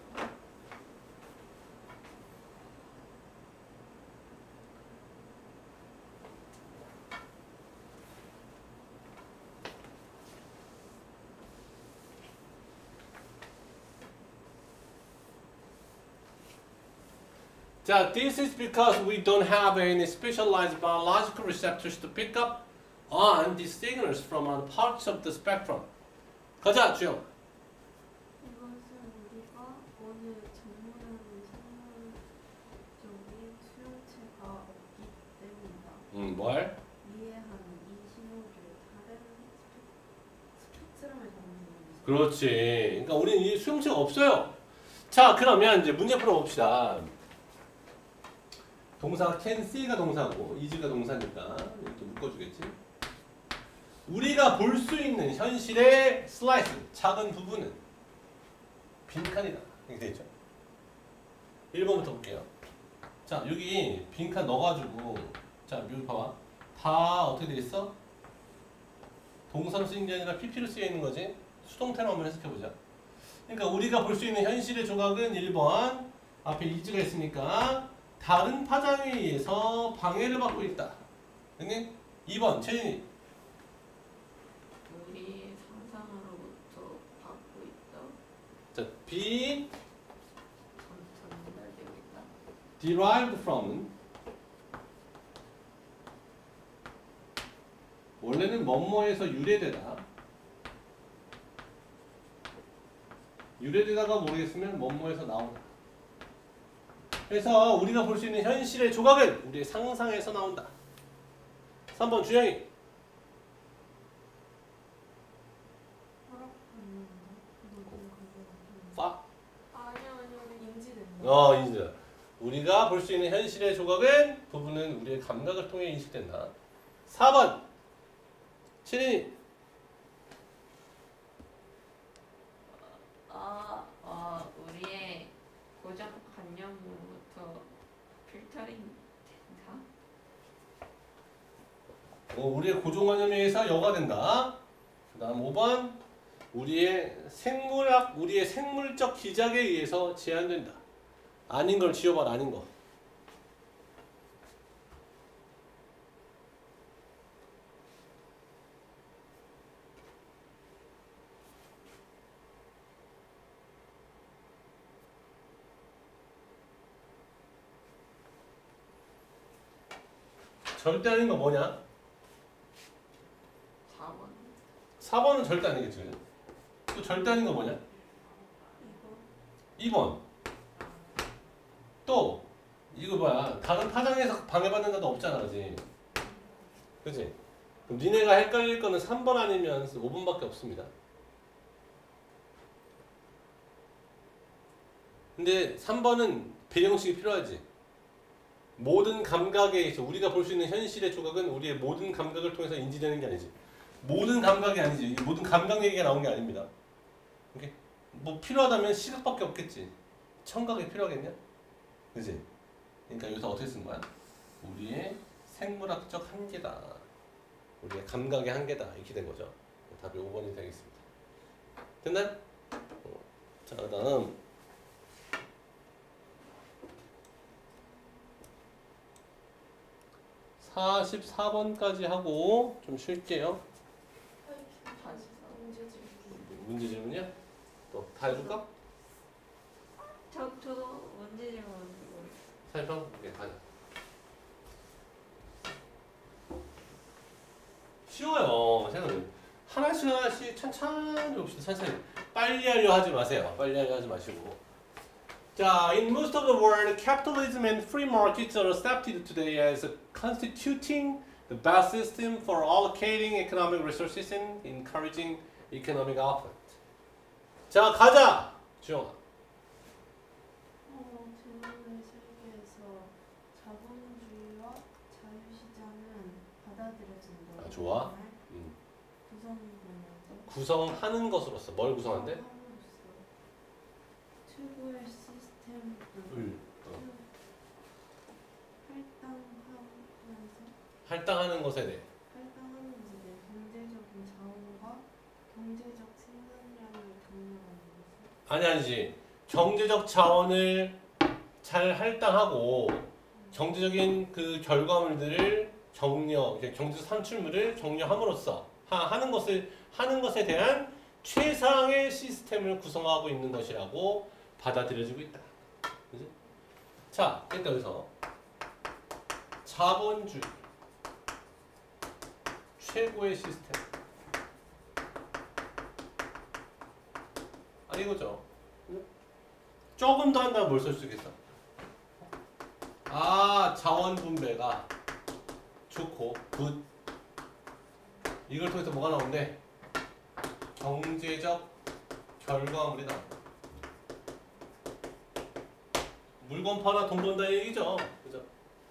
A: 자, this is because we don't have any specialized biological receptors to pick up on these signals from other parts of the spectrum. 가자, 주영.
B: 이것은 우리가 어느 전문하는 생물적인 수용체가 없기 때문이다.
A: 뭘?
B: 이해하는 이 신호를 다른 스펙트럼에 담는 것이다.
A: 그렇지. 그러니까 우리는 이 수용체가 없어요. 자, 그러면 이제 문제 풀어봅시다. 동사 can see가 동사고 is가 동사니까 이렇게 묶어주겠지. 우리가 볼 수 있는 현실의 슬라이스, 작은 부분은 빈칸이다. 이렇게 되어 있죠. 1번부터 볼게요. 자, 여기 빈칸 넣어가지고 자, 여기 봐봐. 다 어떻게 돼 있어? 동사로 쓰인 게 아니라 PP로 쓰여 있는 거지. 수동태로 한번 해석해보자. 그러니까 우리가 볼 수 있는 현실의 조각은 1번 앞에 is가 있으니까 다른 파장에 의해서 방해를 받고 있다. 됐니? 2번 채윤이.
C: 우리의 상상으로부터 받고 있다.
A: 자, be
C: 전달되고 있다.
A: derived from 원래는 뭐뭐에서 유래되다. 유래되다가 모르겠으면 뭐뭐에서 나온다. 그래서 우리가 볼 수 있는 현실의 조각은 우리의 상상에서 나온다. 3번 주영이. 파.
B: 아니요, 인지된다.
A: 인지. 우리가 볼 수 있는 현실의 조각은 부분은 우리의 감각을 통해 인식된다. 4번 신인이.
C: 우리의 고정관념으로부터 필터링 된다.
A: 우리의 고정관념에 의해서 여가 된다. 그 다음 5번 우리의 생물적 기작에 의해서 제한된다. 아닌 걸 지워봐라. 아닌 거. 절대 아닌 거 뭐냐?
C: 4번.
A: 4번은 절대 아니겠지. 또 절대 아닌 거 뭐냐?
B: 이거
A: 2번. 또 이거 뭐야? 다른 파장에서 방해받는 데도 없잖아, 그지? 그지? 그럼 니네가 헷갈릴 거는 3번 아니면 5번밖에 없습니다. 근데 3번은 배경식이 필요하지. 모든 감각에 의해서 우리가 볼 수 있는 현실의 조각은 우리의 모든 감각을 통해서 인지되는 게 아니지. 모든 감각이 아니지. 모든 감각 얘기가 나온 게 아닙니다. 오케이? 뭐 필요하다면 시각밖에 없겠지. 청각이 필요하겠냐? 그지? 그러니까 여기서 어떻게 쓴 거야? 우리의 생물학적 한계다. 우리의 감각의 한계다. 이렇게 된 거죠. 답이 5번이 되겠습니다. 됐나요? 자, 그다음 44번까지 하고 좀 쉴게요.
C: 다시
A: 문제 질문이야? 또 다 해줄까?
C: 저도 문제 질문
A: 살펴? 오케이, 가자. 쉬워요. 생각은 하나씩 천천히 봅시다. 천천히. 빨리 하려 하지 마세요. 빨리 하려 하지 마시고. 자, in most of the world, capitalism and free markets are accepted today as constituting the best system for allocating economic resources and encouraging economic output. 자, 가자! 주영아.
B: 제2의 세계에서 자본주의와 자유시장은 받아들여진다.
A: 아, 좋아.
B: 구성되면서
A: 구성하는 것으로서 뭘 구성한대?
B: 최고의 시스템을
A: 할당하는 것에 대해.
B: 할당하는 것에 대해 경제적인 자원과 경제적 생산량을 경멸하는 것을
A: 아니지. 경제적 자원을 잘 할당하고 경제적인 그 결과물들을 경제적 산출물을 정려함으로써 하는 것에 대한 최상의 시스템을 구성하고 있는 것이라고 받아들여지고 있다. 그치? 자, 일단 여기서 자본주의 최고의 시스템. 이거죠. 조금 더 한다면 뭘 쓸 수 있겠어? 자원 분배가 좋고 굿. 이걸 통해서 뭐가 나오는데? 경제적 결과물이 나온다. 물건 팔아 돈 번다 얘기죠. 그죠?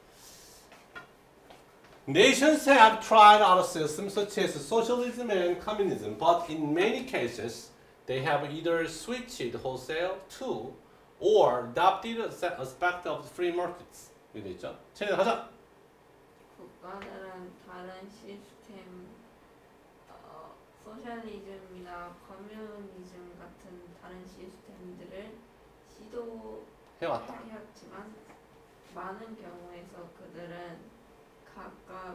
A: Nations have tried out systems such as socialism and communism, but in many cases they have either switched wholesale to or adopted aspect of the free markets. 이게 있죠? 체리 하자.
C: 국가들은 다른 시스템, 소셜리즘이나 커뮤니즘 같은 다른 시스템들을
A: 해왔다.
C: 시도해왔지만 많은 경우에서 그들은 각각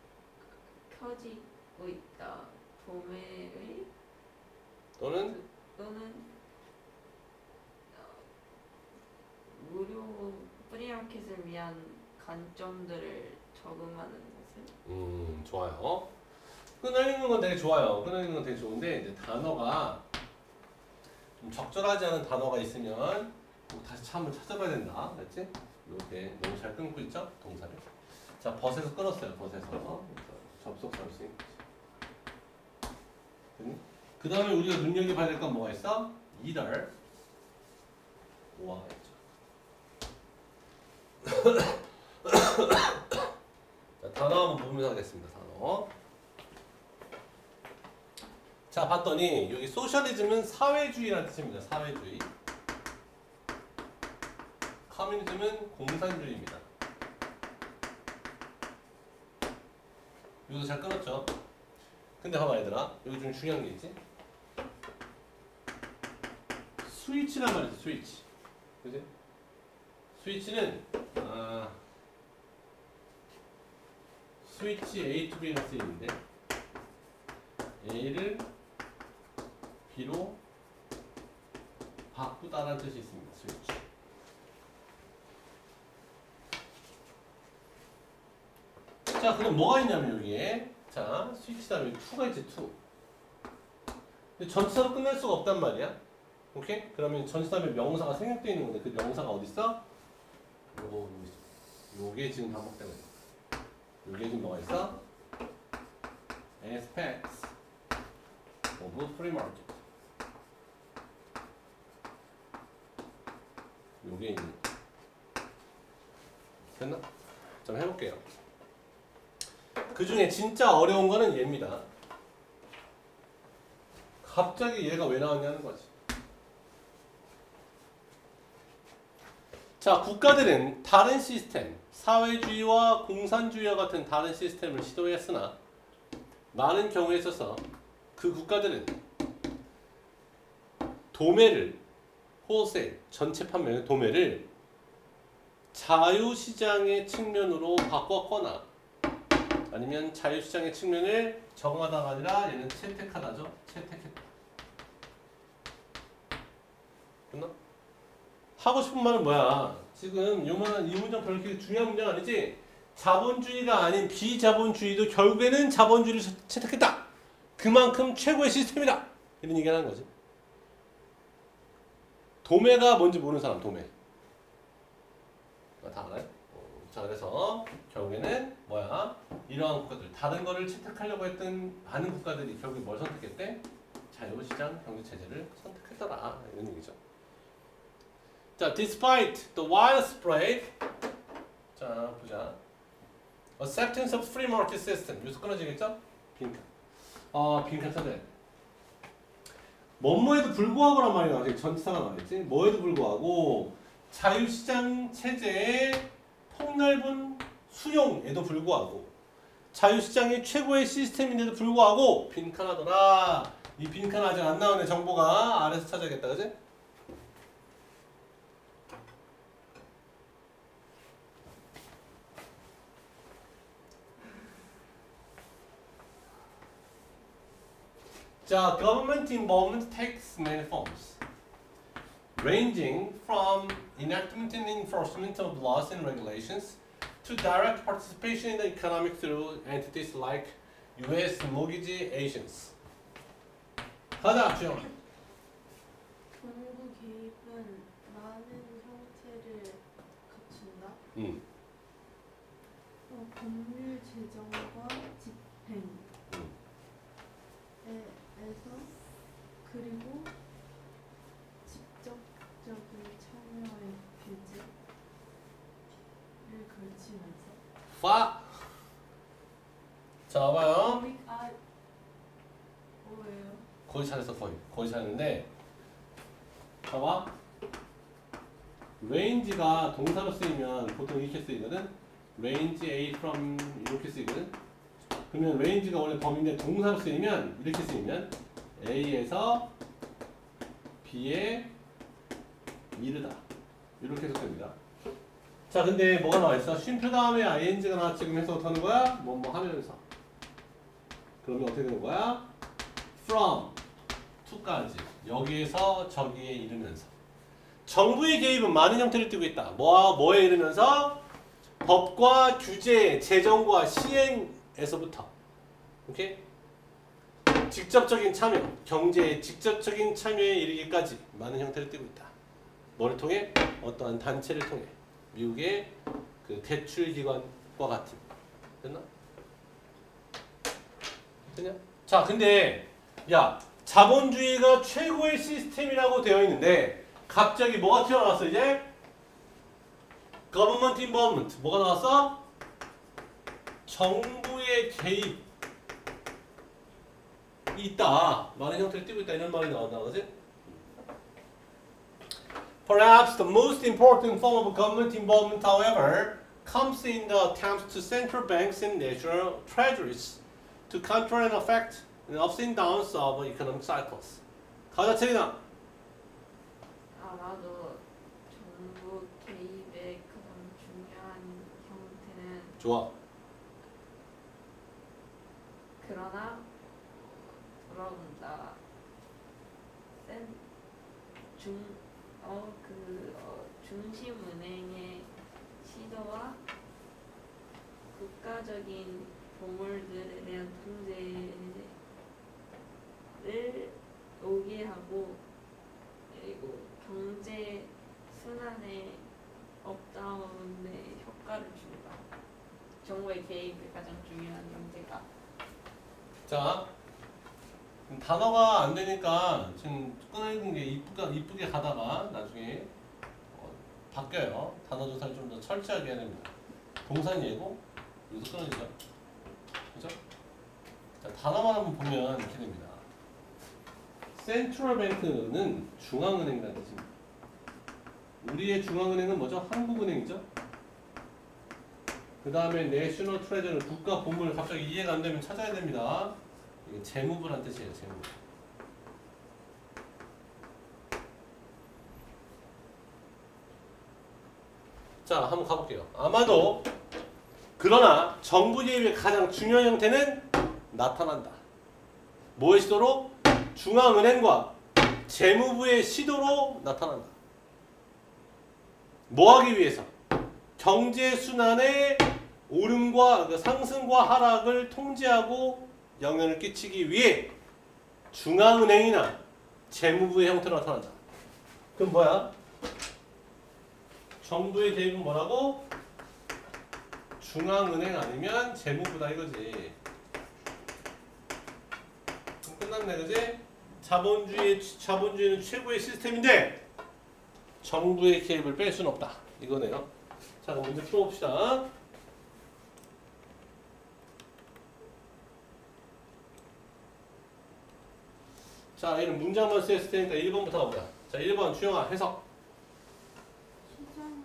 C: 켜지고 있다. 도매의
A: 또는
C: 무료 프리마켓을 위한 관점들을 적응하는 것을
A: 좋아요. 끊어있는 건 되게 좋아요. 끊어있는 건 되게 좋은데 이제 단어가 좀 적절하지 않은 단어가 있으면 다시 한번 찾아봐야 된다. 알지? 이렇게 너무 잘 끊고 있죠? 동사를. 자, 벗에서 끊었어요. 벗에서. 접속사였으니. 그 다음에 우리가 눈여겨봐야 될 건 뭐가 있어? either 오화가 있죠. 자, 단어 한번 보면서 하겠습니다. 단어. 자, 봤더니 여기 소셜리즘은 사회주의라는 뜻입니다. 사회주의. 커뮤니즘은 공산주의입니다. 여기서 잘 끊었죠? 근데 봐봐 얘들아, 여기 좀 중요한 게 있지? 스위치란 말이지, 스위치. 그지? 스위치는 스위치 A to B가 쓰이는데 A를 B로 바꾸다라는 뜻이 있습니다. 스위치. 자, 그럼 뭐가 있냐면 여기에 자, 스위치 다음에 2가 있지, 2. 근데 전치사로 끝낼 수가 없단 말이야. 오케이? 그러면 전치사 다음에 명사가 생략되어 있는 건데 그 명사가 어디 있어? 요게 지금 반복되고 있어. 요게 지금 뭐가 있어? aspects of free market. 요게 있는. 됐나? 좀 해볼게요. 그 중에 진짜 어려운 거는 얘입니다. 갑자기 얘가 왜 나왔냐는 거지. 자, 국가들은 다른 시스템, 사회주의와 공산주의와 같은 다른 시스템을 시도했으나 많은 경우에 있어서 그 국가들은 도매를, 홀세일, 전체 판매 도매를 자유시장의 측면으로 바꿨거나 아니면 자유시장의 측면을 정하다가 아니라 얘는 채택하다죠. 채택했다. 됐나? 하고 싶은 말은 뭐야? 지금 요만한 이 문장 별로 그렇게 중요한 문장 아니지? 자본주의가 아닌 비자본주의도 결국에는 자본주의를 채택했다. 그만큼 최고의 시스템이다. 이런 얘기를 하는 거지. 도매가 뭔지 모르는 사람, 도매. 다 알아요? 자, 그래서 결국에는 뭐야? 이러한 국가들, 다른 거를 채택하려고 했던 많은 국가들이 결국에 뭘 선택했대? 자유시장 경제체제를 선택했더라. 이런 얘기죠. 자, despite the widespread, 자, 보자. acceptance of free market system. 여기서 끊어지겠죠? 빈칸. 빈칸 써야 돼. 뭐뭐에도 불구하고란 말이 나와야지. 전치사가 나와야지. 뭐에도 불구하고 자유시장 체제의 폭넓은 수용에도 불구하고 자유시장이 최고의 시스템인데도 불구하고 빈칸하더라. 이 빈칸 아직 안 나오네. 정보가 아래서 찾아야겠다. 그지? 자, government involvement takes many forms, ranging from enactment and enforcement of laws and regulations to direct participation in the economy through entities like U.S. mortgage agents. 가자, 주영.
B: 정부 개입은 많은 형태를 갖춘다. 법률 제정과 집행. 에서 그리고 직접적인 참여의 규제를 걸치면서
A: 자, 봐봐요.
B: 뭐예요?
A: 거의 잘했어. 거의 잘했는데 봐봐. range가 동사로 쓰이면 보통 이렇게 쓰이거든. range A from 이렇게 쓰이거든. 그러면 range가 원래 범위인데 동사로 쓰이면 이렇게 쓰이면 A에서 B에 이르다. 이렇게 해석됩니다. 자, 근데 뭐가 나와 있어? 쉼표 다음에 ing가 나와 지금 해서 어떻게 하는 거야? 뭐 하면서. 그러면 어떻게 되는 거야? from to까지 여기에서 저기에 이르면서. 정부의 개입은 많은 형태를 띠고 있다. 뭐에 이르면서? 법과 규제, 재정과 시행에서부터. 오케이? 직접적인 참여, 경제의 직접적인 참여에 이르기까지 많은 형태를 띠고 있다. 뭐를 통해? 어떠한 단체를 통해. 미국의 그 대출기관과 같은. 됐나? 됐냐? 자, 근데 야, 자본주의가 최고의 시스템이라고 되어 있는데 갑자기 뭐가 튀어나왔어 이제? government involvement. 뭐가 나왔어? 정부의 개입이 있다. 많은 형태를 띠고 있다. 이런 말이 나온다. 그지? Perhaps the most important form of government involvement, however, comes in the attempts to central banks and national treasuries to control and affect the ups and downs of economic cycles. 가자, 채린아.
C: 아마도 정부 개입의 가장 중요한 형태는
A: 좋아.
C: 그러나 돌아온다. 중심은행의 시도와 국가적인 보물들에 대한 통제를 오게 하고 그리고 경제 순환의 업다운의 효과를 준다. 정부의 개입이 가장 중요한 형태가.
A: 자, 단어가 안 되니까 지금 끊어있는 게 이쁘게 가다가 나중에 바뀌어요. 단어 조사를 좀 더 철저하게 해야 됩니다. 동산 예고 여기서 끊어지죠. 그죠? 자, 단어만 한번 보면 이렇게 됩니다. 센트럴 뱅크는 중앙은행이라는 뜻입니다. 우리의 중앙은행은 뭐죠? 한국은행이죠. 그 다음에 내셔널 트레저리 국가 보물 갑자기 이해가 안 되면 찾아야 됩니다. 이게 재무부란 뜻이에요. 재무부. 자, 한번 가볼게요. 아마도 그러나 정부 개입의 가장 중요한 형태는 나타난다. 뭐의 시도로? 중앙은행과 재무부의 시도로 나타난다. 뭐 하기 위해서? 경제순환의 오름과 상승과 하락을 통제하고 영향을 끼치기 위해 중앙은행이나 재무부의 형태로 나타난다. 그럼 뭐야? 정부의 개입은 뭐라고? 중앙은행 아니면 재무부다 이거지. 그럼 끝났네, 그지? 자본주의는 최고의 시스템인데 정부의 개입을 뺄 수는 없다. 이거네요. 자, 그럼 문제 풀어봅시다. 자, 얘는 문장만 쓰였을 테니까 1번부터 가보자. 자, 1번 주영아 해석.
B: 시장은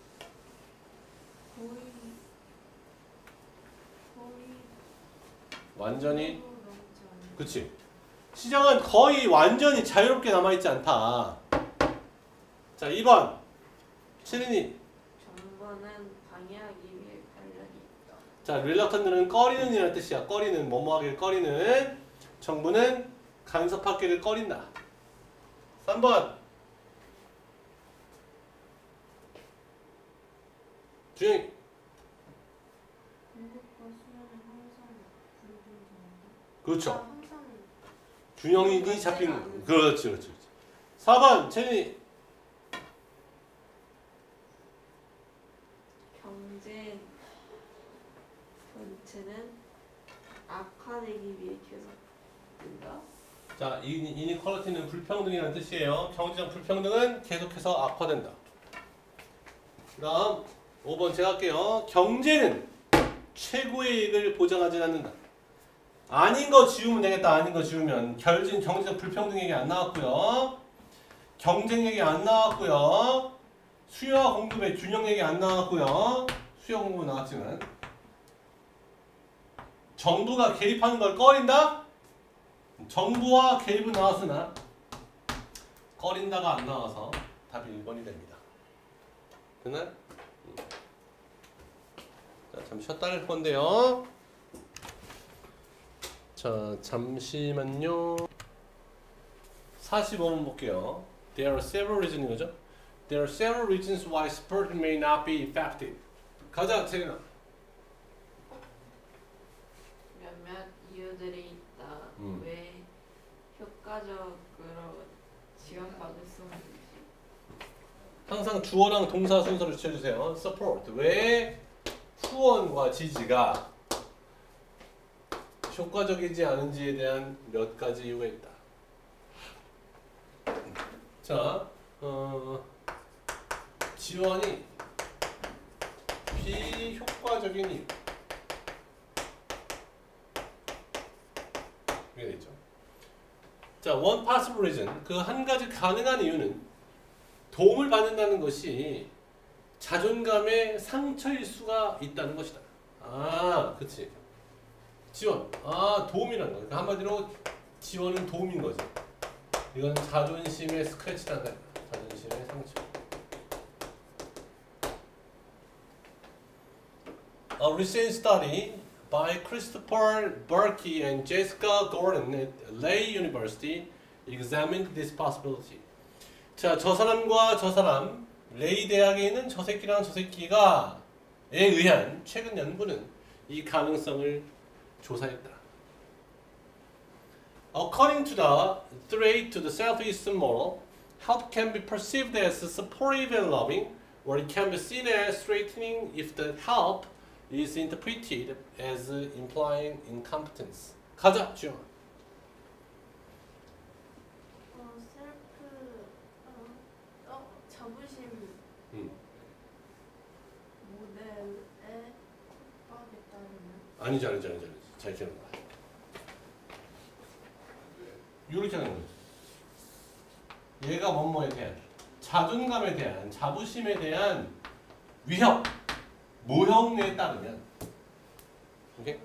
B: 거의
A: 완전히
B: 자유로 남지 않아요.
A: 그치. 시장은 거의 완전히 자유롭게 남아있지 않다. 자, 2번 치린이.
C: 정부는 방해하기 위해 관련이 있다.
A: 자, 릴러턴트는 꺼리는 이라는 뜻이야. 꺼리는 뭐뭐하기를 꺼리는. 정부는 간섭하기를 꺼린다. 3번 주영이.
B: 공급과 수요는 항상 불균형한다.
A: 그렇죠.
B: 항상
A: 균형이 잡힌. 그렇지. 4번 채린이.
C: 경제 전체는 악화되기 위해 계속 된다.
A: 자, 이니퀄리티는 불평등이라는 뜻이에요. 경제적 불평등은 계속해서 악화된다. 그 다음 5번 제가 할게요. 경제는 최고의 이익을 보장하지 않는다. 아닌 거 지우면 되겠다. 아닌 거 지우면. 경제적 불평등 얘기 안 나왔고요. 경쟁 얘기 안 나왔고요. 수요와 공급의 균형 얘기 안 나왔고요. 수요 공급은 나왔지만. 정부가 개입하는 걸 꺼린다? 정부와 개입은 나왔으나 꺼린다가 안 나와서 답이 1번이 됩니다. 됐나요? 자, 잠시 쉬었다 할 건데요. 자, 잠시만요. 45번 볼게요. There are several reasons 이거죠? There are several reasons why sport may not be effective. 가자, 채린아.
C: 몇몇 이유들이 있다. 왜 효과적으로 지원받을 수 없는지.
A: 항상 주어랑 동사 순서를 지어주세요. Support. 왜 후원과 지지가 효과적이지 않은지에 대한 몇 가지 이유가 있다. 자, 지원이 비효과적인 이유. 이게 되죠. 자, one possible reason. 그 한 가지 가능한 이유는 도움을 받는다는 것이 자존감의 상처일 수가 있다는 것이다. 아, 그치. 지원. 아, 도움이라는 거. 그러니까 한마디로 지원은 도움인 거지. 이건 자존심의 스크래치다. 자존심의 상처. A recent study by Christopher Berkey and Jessica Gordon at Lay University examined this possibility. 자, 저 사람과 저 사람, 레이 대학에 있는 저 새끼랑 저 새끼가에 의한 최근 연구는 이 가능성을 조사했다. According to the threat to the self-esteem model, help can be perceived as supportive and loving, or it can be seen as threatening if the help is interpreted as implying incompetence. 가자, 주영아.
B: 셀프 자부심 모델의 협박에 따르면
A: 아니지. 잘 기억나. 이렇게 하는 거지. 얘가 뭐뭐에 대한 자존감에 대한 자부심에 대한 위협, 모형에 따르면, 오케이?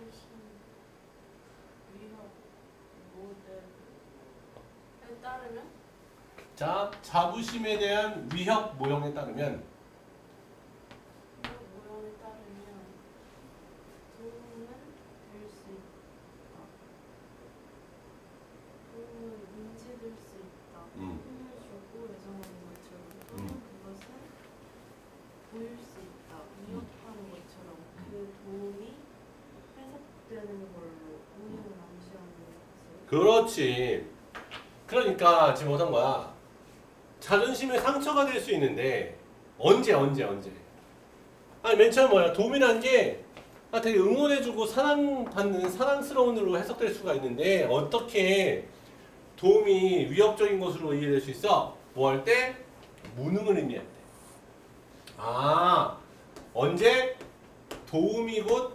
B: 위협 모델에 따르면
A: 자, 자부심에 대한 위협 모형에 따르면
B: 위협 모형에 따르면 도움은 될 수 있다. 도움은 인지될 수 있다. 힘을 주고 애정하는 것처럼 또는 그것은 보일 수 있다. 위협하는 것처럼 그 도움이 해석되는 걸로 우연을 암시하는 것을.
A: 그렇지. 그러니까 지금 어떤 거야? 자존심의 상처가 될 수 있는데 언제? 아니 맨 처음 뭐야? 도움이라는 게 되게 응원해주고 사랑받는 사랑스러운으로 해석될 수가 있는데 어떻게 도움이 위협적인 것으로 이해될 수 있어? 뭐 할 때? 무능을 의미할 때. 아, 언제? 도움이 곧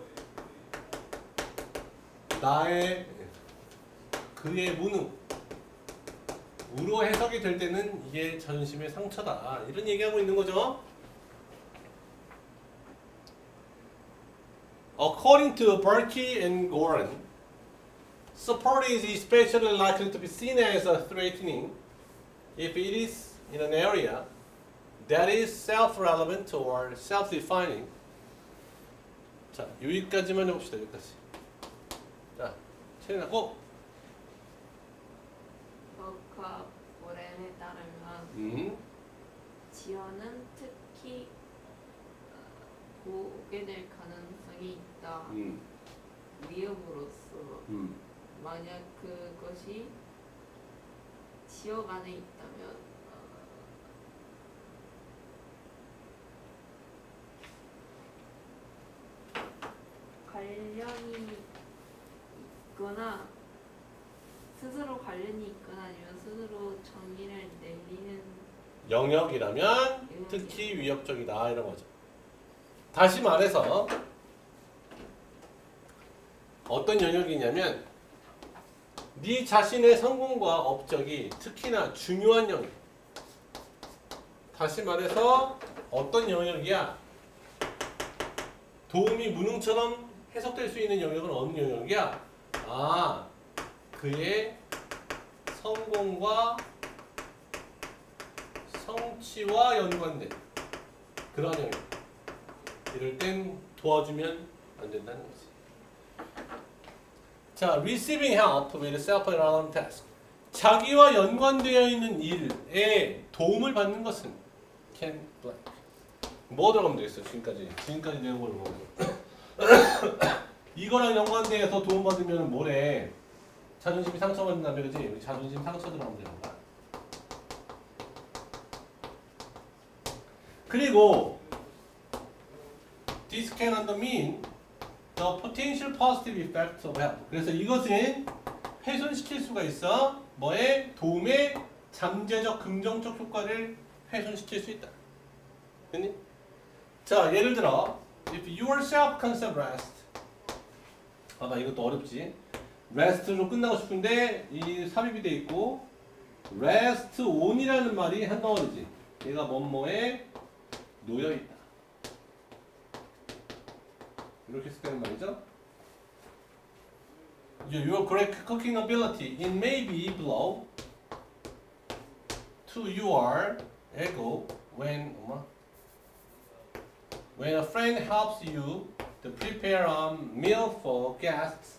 A: 나의 그의 무능 우로 해석이 될 때는 이게 자존심의 상처다. 이런 얘기하고 있는 거죠. According to Berkey and Goran, support is especially likely to be seen as a threatening if it is in an area that is self-relevant or self-defining. 자, 여기까지만 해봅시다. 여기까지. 자, 채린아 꼭.
C: 버카 고렌에 따르면 지원은 특히 보게 될 가능성이 있다. 위협으로서 만약 그것이 지역 안에 있다면 관련이 있거나 스스로 관련이 있거나 아니면 스스로 정의를 내리는
A: 영역이라면 특히 위협적이다 이런 거죠. 다시 말해서 어떤 영역이냐면 네 자신의 성공과 업적이 특히나 중요한 영역. 다시 말해서 어떤 영역이야? 도움이 무능처럼 해석될 수 있는 영역은 어느 영역이야? 아, 그의 성공과 성취와 연관된 그런 영역. 이럴 땐 도와주면 안 된다는 거지. 자, receiving help with self-relevant task. 자기와 연관되어 있는 일에 도움을 받는 것은 can blank. 뭐 들어가면 되겠어? 지금까지 내용을 보면 이거랑 연관돼서 도움받으면 뭐래? 자존심이 상처받는다며, 그지? 우리 자존심 상처 들어가면 되는 거야. 그리고 this can undermine the potential positive effects of help. 그래서 이것은 훼손시킬 수가 있어. 뭐에? 도움의 잠재적 긍정적 효과를 훼손시킬 수 있다. 됐니? 자, 예를 들어 if your self-concept rest. 봐봐, 이것도 어렵지. rest로 끝나고 싶은데 이 삽입이 돼 있고 rest on이라는 말이 한 덩어리지. 얘가 뭐뭐에 놓여 있다. 이렇게 쓰는 말이죠. your great cooking ability. It may be below to your ego when a friend helps you to prepare a meal for guests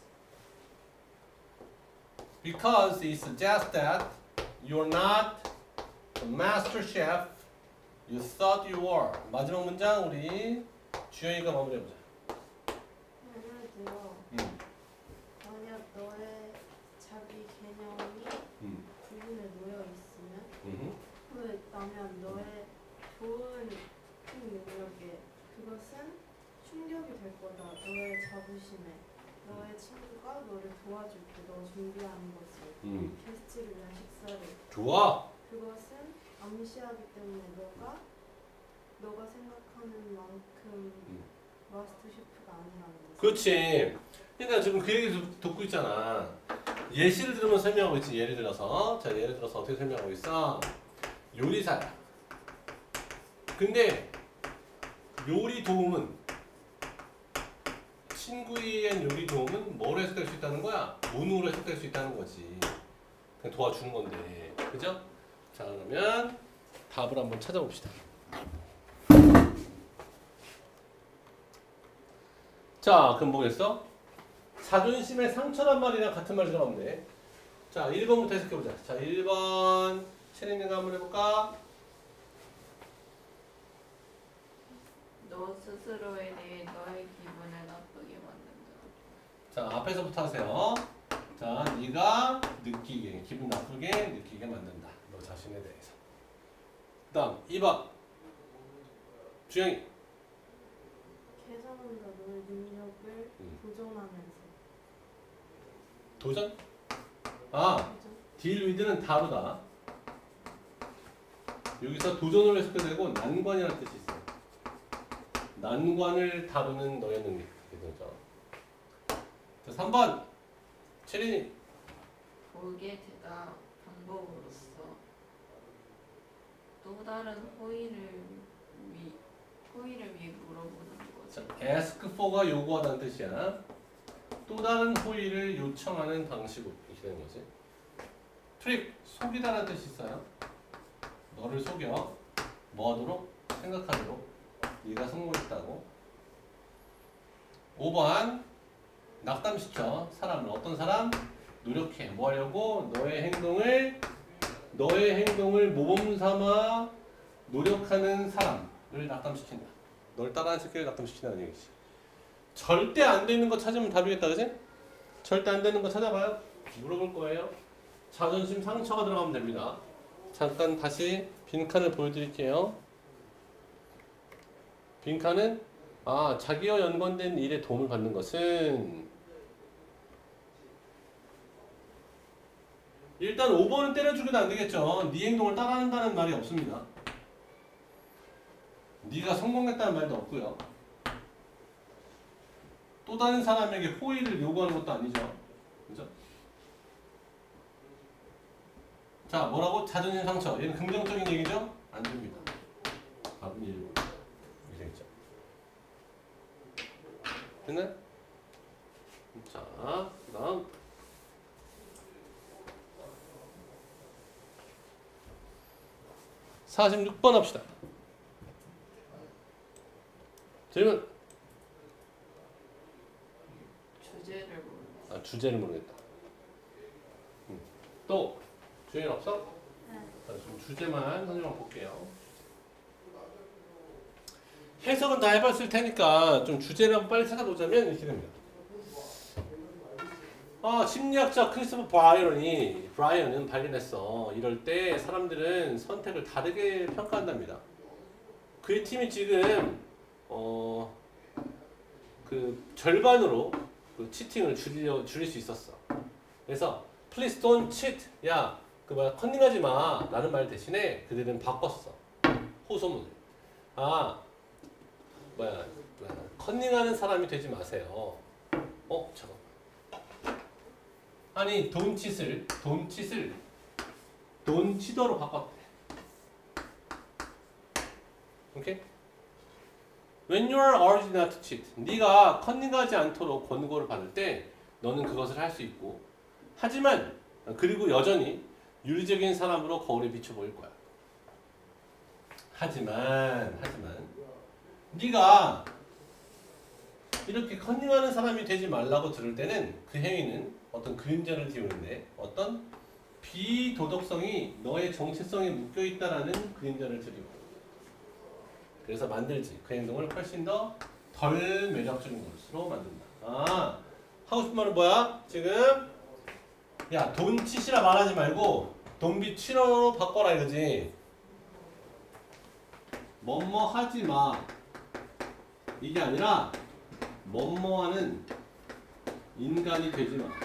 A: because it suggests that you're not the master chef you thought you were. 마지막 문장 우리 주영이가 마무리해보자.
B: 예를 들어 만약 너의 자기 개념이 구분에 놓여 있으면 있다면 너의 좋은 능력에 그것은 충격이 될 거다. 너의 자부심에 너의 친구가 너를 도와줄게. 너 준비하는 것을 게스트를 위한 식사를
A: 좋아.
B: 그것은 암시하기 때문에 너가 생각하는 만큼 마스터 셰프가 아니라는 거지.
A: 그렇지. 그러니까 지금 그 얘기 듣고 있잖아. 예시를 들으면 설명하고 있지. 예를 들어서 어떻게 설명하고 있어? 요리사야. 근데 요리 도움은 친구의 요리 도움은 뭐로 해석될 수 있다는 거야? 문으로 해석될 수 있다는 거지. 그냥 도와주는 건데. 그죠? 자, 그러면 답을 한번 찾아봅시다. 자, 그럼 뭐겠어? 자존심의 상처란 말이랑 같은 말이 나오네. 자, 1번부터 해석해보자. 자, 1번 채린이가 한번 해볼까?
C: 너 스스로에 대해 너의 기분을 나쁘게 만든다.
A: 자, 앞에서부터 하세요. 자, 네가 느끼게, 기분 나쁘게 느끼게 만든다. 너 자신에 대해서. 그 다음 2번 주영이.
B: 개선한다. 너의 능력을 도전하면서.
A: 도전? 아,
B: 도전?
A: 딜 위드는 다루다. 여기서 도전을 해석해도 되고 난관이라는 뜻이 있어요. 난관을 다루는 너의 능력. 그죠? 자, 3번 채린이.
C: 보게 되다 방법으로서 또 다른 호의를 위해 물어보는 거지.
A: 자, ask for가 요구하다는 뜻이야. 또 다른 호의를 요청하는 방식으로 이렇게 되는 거지. 트릭, 속이다라는 뜻이 있어요. 너를 속여. 뭐 하도록? 생각하도록. 네가 성공했다고. 5번 낙담시켜. 사람을. 어떤 사람? 노력해. 뭐 하려고? 너의 행동을 모범 삼아 노력하는 사람을 낙담시킨다. 널 따라하는 새끼를 낙담시킨다는 얘기지. 절대 안 되는 거 찾으면 답이겠다, 그지? 절대 안 되는 거 찾아봐요. 물어볼 거예요. 자존심 상처가 들어가면 됩니다. 잠깐 다시 빈칸을 보여드릴게요. 빈칸은 자기와 연관된 일에 도움을 받는 것은 일단 5번은 때려주기도 안 되겠죠. 네 행동을 따라한다는 말이 없습니다. 네가 성공했다는 말도 없고요. 또 다른 사람에게 호의를 요구하는 것도 아니죠. 그죠? 자, 뭐라고? 자존심 상처. 얘는 긍정적인 얘기죠? 안 됩니다. 답은 1번. 이렇게 되겠죠. 됐나요? 자, 그 다음 46번 합시다. 질문.
C: 주제를 모르겠어.
A: 주제를 모르겠다. 또 주제는 없어?
B: 네.
A: 자, 좀 주제만 설명 볼게요. 해석은 다 해봤을 테니까 좀 주제를 한번 빨리 찾아보자면 이렇게 됩니다. 심리학자 크리스토퍼 브라이언은 발견했어. 이럴 때 사람들은 선택을 다르게 평가한답니다. 그의 팀이 지금 그 절반으로 그 치팅을 줄일 수 있었어. 그래서 please don't cheat. 야, 컨닝하지 마. 라는 말 대신에 그들은 바꿨어. 호소문을. 컨닝하는 사람이 되지 마세요. 잠깐. 아니, don't cheat을 don't cheater로 바꿨대. 오케이? When you are urged not to cheat, 네가 컨닝하지 않도록 권고를 받을 때 너는 그것을 할 수 있고 하지만 그리고 여전히 윤리적인 사람으로 거울에 비춰 보일 거야. 하지만 네가 이렇게 컨닝하는 사람이 되지 말라고 들을 때는 그 행위는 어떤 그림자를 띄우는데 어떤 비도덕성이 너의 정체성에 묶여있다라는 그림자를 드리고 그래서 만들지. 그 행동을 훨씬 더 덜 매력적인 것으로 만든다. 아, 하고 싶은 말은 뭐야? 지금 야, 돈 치시라 말하지 말고 돈비 치러로 바꿔라 이거지. 뭐뭐 하지 마. 이게 아니라 뭐뭐하는 인간이 되지 마.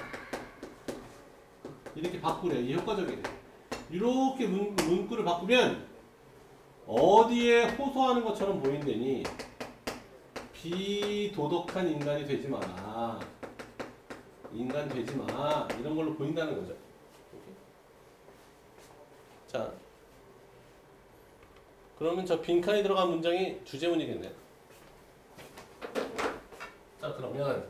A: 이렇게 바꾸래. 이게 효과적이래. 이렇게 문구를 바꾸면 어디에 호소하는 것처럼 보인다니 비도덕한 인간이 되지 마라. 인간 되지 마. 이런 걸로 보인다는 거죠. 자, 그러면 저 빈칸이 들어간 문장이 주제문이겠네요. 자, 그러면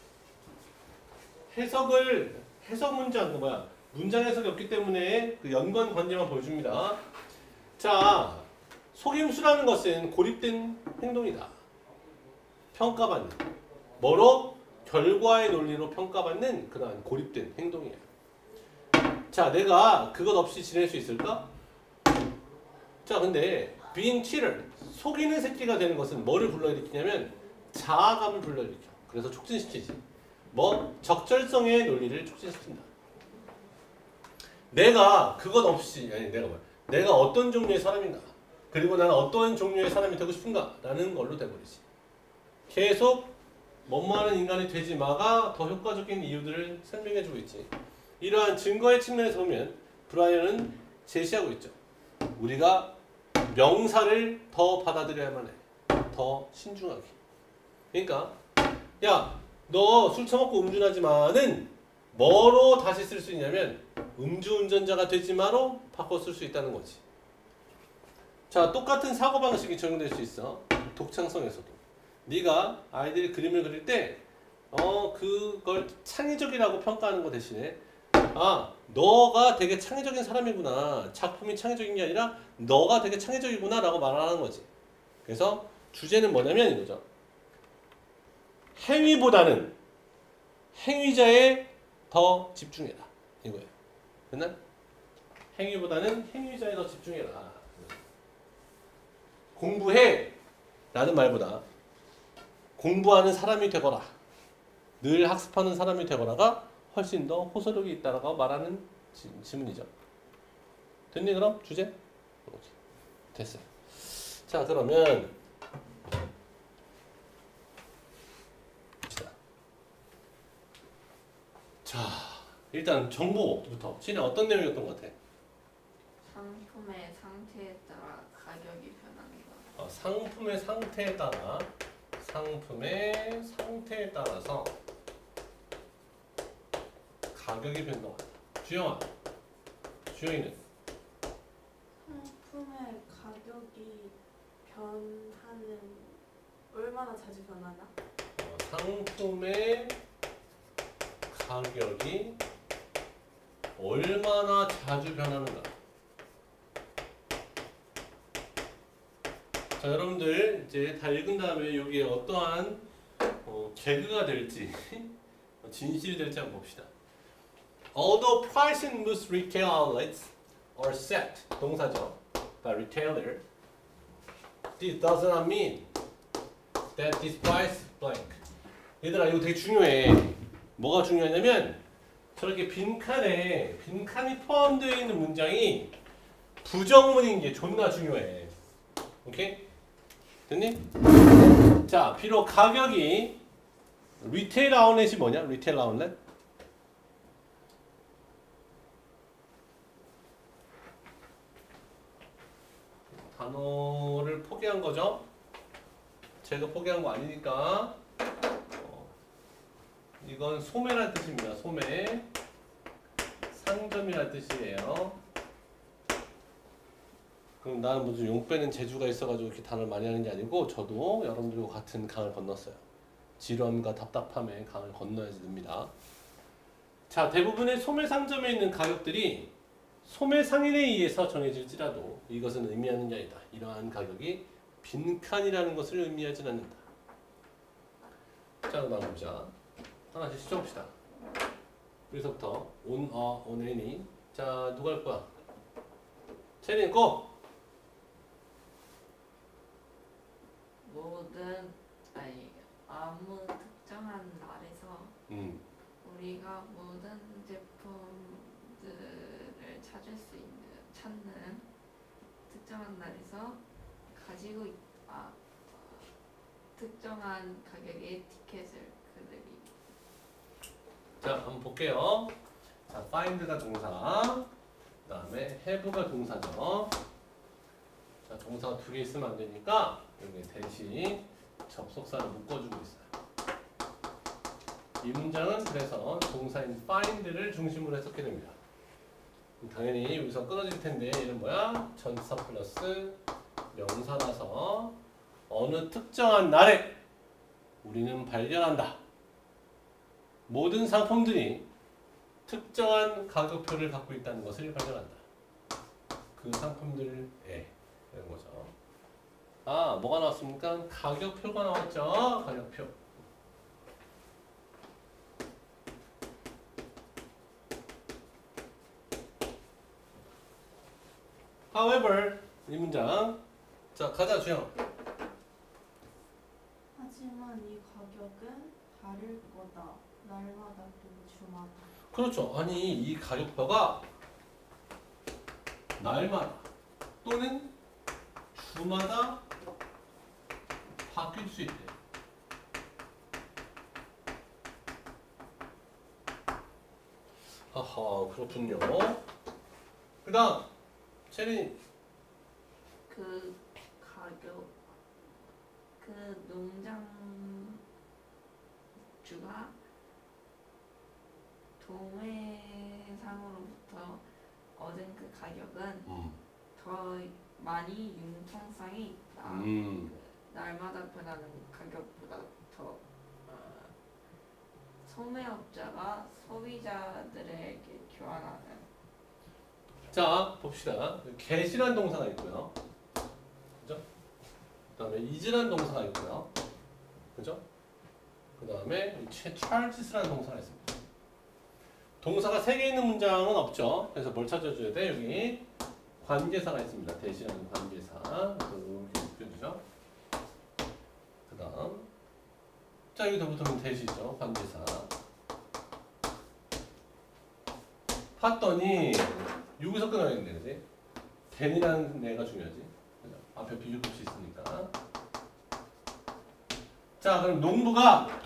A: 해석 문장, 그 뭐야? 문장 해석이 없기 때문에 그 연관 관계만 보여줍니다. 자, 속임수라는 것은 고립된 행동이다. 평가받는. 뭐로? 결과의 논리로 평가받는 그러한 고립된 행동이에요. 자, 내가 그것 없이 지낼 수 있을까? 자, 근데 being cheater, 속이는 새끼가 되는 것은 뭐를 불러일으키냐면 자아감을 불러일으켜. 그래서 촉진시키지. 뭐? 적절성의 논리를 촉진시킨다. 내가 그것 없이, 아니 내가 뭐야? 내가 어떤 종류의 사람인가? 그리고 나는 어떤 종류의 사람이 되고 싶은가? 라는 걸로 돼버리지. 계속 뭐뭐하는 인간이 되지 마가 더 효과적인 이유들을 설명해주고 있지. 이러한 증거의 측면에서 보면 브라이언은 제시하고 있죠. 우리가 명사를 더 받아들여야만 해. 더 신중하게. 그러니까 야, 너 술 처먹고 음주하지마는 뭐로 다시 쓸 수 있냐면 음주운전자가 되지 마로 바꿔 쓸 수 있다는 거지. 자, 똑같은 사고방식이 적용될 수 있어. 독창성에서도. 네가 아이들이 그림을 그릴 때 그걸 창의적이라고 평가하는 거 대신에 아, 너가 되게 창의적인 사람이구나. 작품이 창의적인 게 아니라 너가 되게 창의적이구나 라고 말하는 거지. 그래서 주제는 뭐냐면 이거죠. 행위보다는 행위자에 더 집중해라. 이거예요. 됐나? 행위보다는 행위자에 더 집중해라. 공부해 라는 말보다 공부하는 사람이 되거라. 늘 학습하는 사람이 되거라가 훨씬 더 호소력이 있다라고 말하는 지문이죠. 됐니 그럼? 주제? 됐어요. 자, 그러면 자, 일단 정보부터. 진짜 어떤 내용이었던 것 같아?
C: 상품의 상태에 따라 가격이 변한다.
A: 상품의 상태에 따라서 가격이 변동한다. 주영아, 주영이는?
B: 상품의 가격이 변하는 얼마나 자주 변하나?
A: 상품의 가격이 얼마나 자주 변하는가? 자, 여러분들 이제 다 읽은 다음에 여기에 어떠한 개그가 될지 진실이 될지 한번 봅시다. Although price in most retail outlets are set, 동사죠, by retailer, this does not mean that this price blank. 얘들아, 이거 되게 중요해. 뭐가 중요하냐면 저렇게 빈칸이 포함되어 있는 문장이 부정문인 게 존나 중요해. 오케이? 됐니? 자, 비록 가격이 리테일 아웃렛이 뭐냐? 리테일 아웃렛? 단어를 포기한 거죠? 제가 포기한 거 아니니까. 이건 소매란 뜻입니다. 소매. 상점이란 뜻이에요. 그럼 나는 무슨 용 빼는 재주가 있어가지고 이렇게 단어를 많이 하는 게 아니고 저도 여러분들과 같은 강을 건넜어요. 지루함과 답답함의 강을 건너야지 됩니다. 자, 대부분의 소매 상점에 있는 가격들이 소매 상인에 의해서 정해질지라도 이것은 의미하는 게 아니다. 이러한 가격이 빈칸이라는 것을 의미하진 않는다. 자, 그다음 보자. 하나씩 시작합시다. 여기서부터 on any. 자, 누가 할 거야? 체린 고!
C: 모든 아무 특정한 날에서 우리가 모든 제품들을 찾는 특정한 날에서 가지고 특정한 가격의 티켓을 그들이.
A: 자, 한번 볼게요. 자, find가 동사, 그 다음에 have가 동사죠. 자, 동사가 두 개 있으면 안 되니까 여기 대신 접속사를 묶어주고 있어요. 이 문장은 그래서 동사인 find를 중심으로 해석해야 됩니다. 당연히 여기서 끊어질 텐데 얘는 뭐야? 전치사 플러스 명사라서 어느 특정한 날에 우리는 발견한다. 모든 상품들이 특정한 가격표를 갖고 있다는 것을 발견한다. 그 상품들에 이런 거죠. 아, 뭐가 나왔습니까? 가격표가 나왔죠. 가격표. However, 이 문장. 자, 가자, 주영.
B: 하지만 이 가격은 다를 거다. 날마다 또 주마다.
A: 그렇죠. 아니, 이 가격표가 날마다 또는 주마다 바뀔 수 있대. 아하, 그렇군요. 그 다음, 체린.
C: 그 가격, 그 농장주가 도매상으로부터 얻은 그 가격은 더 많이 융통성이 있다. 그 날마다 변하는 가격보다 더 소매업자가 소비자들에게 교환하는.
A: 자, 봅시다. get이란 동사가 있고요. 그죠? 그 다음에 is란 동사가 있고요. 그죠? 그 다음에 charges라는 동사가 있습니다. 동사가 3개 있는 문장은 없죠. 그래서 뭘 찾아줘야 돼? 여기 관계사가 있습니다. 대시라는 관계사. 이렇게 묶여주죠. 그 다음 자, 여기 더 붙으면 대시죠. 관계사. 봤더니 여기서 끊어야겠네, 그지? then이라는 애가 중요하지. 그죠? 앞에 비교급시 있으니까. 자, 그럼 농부가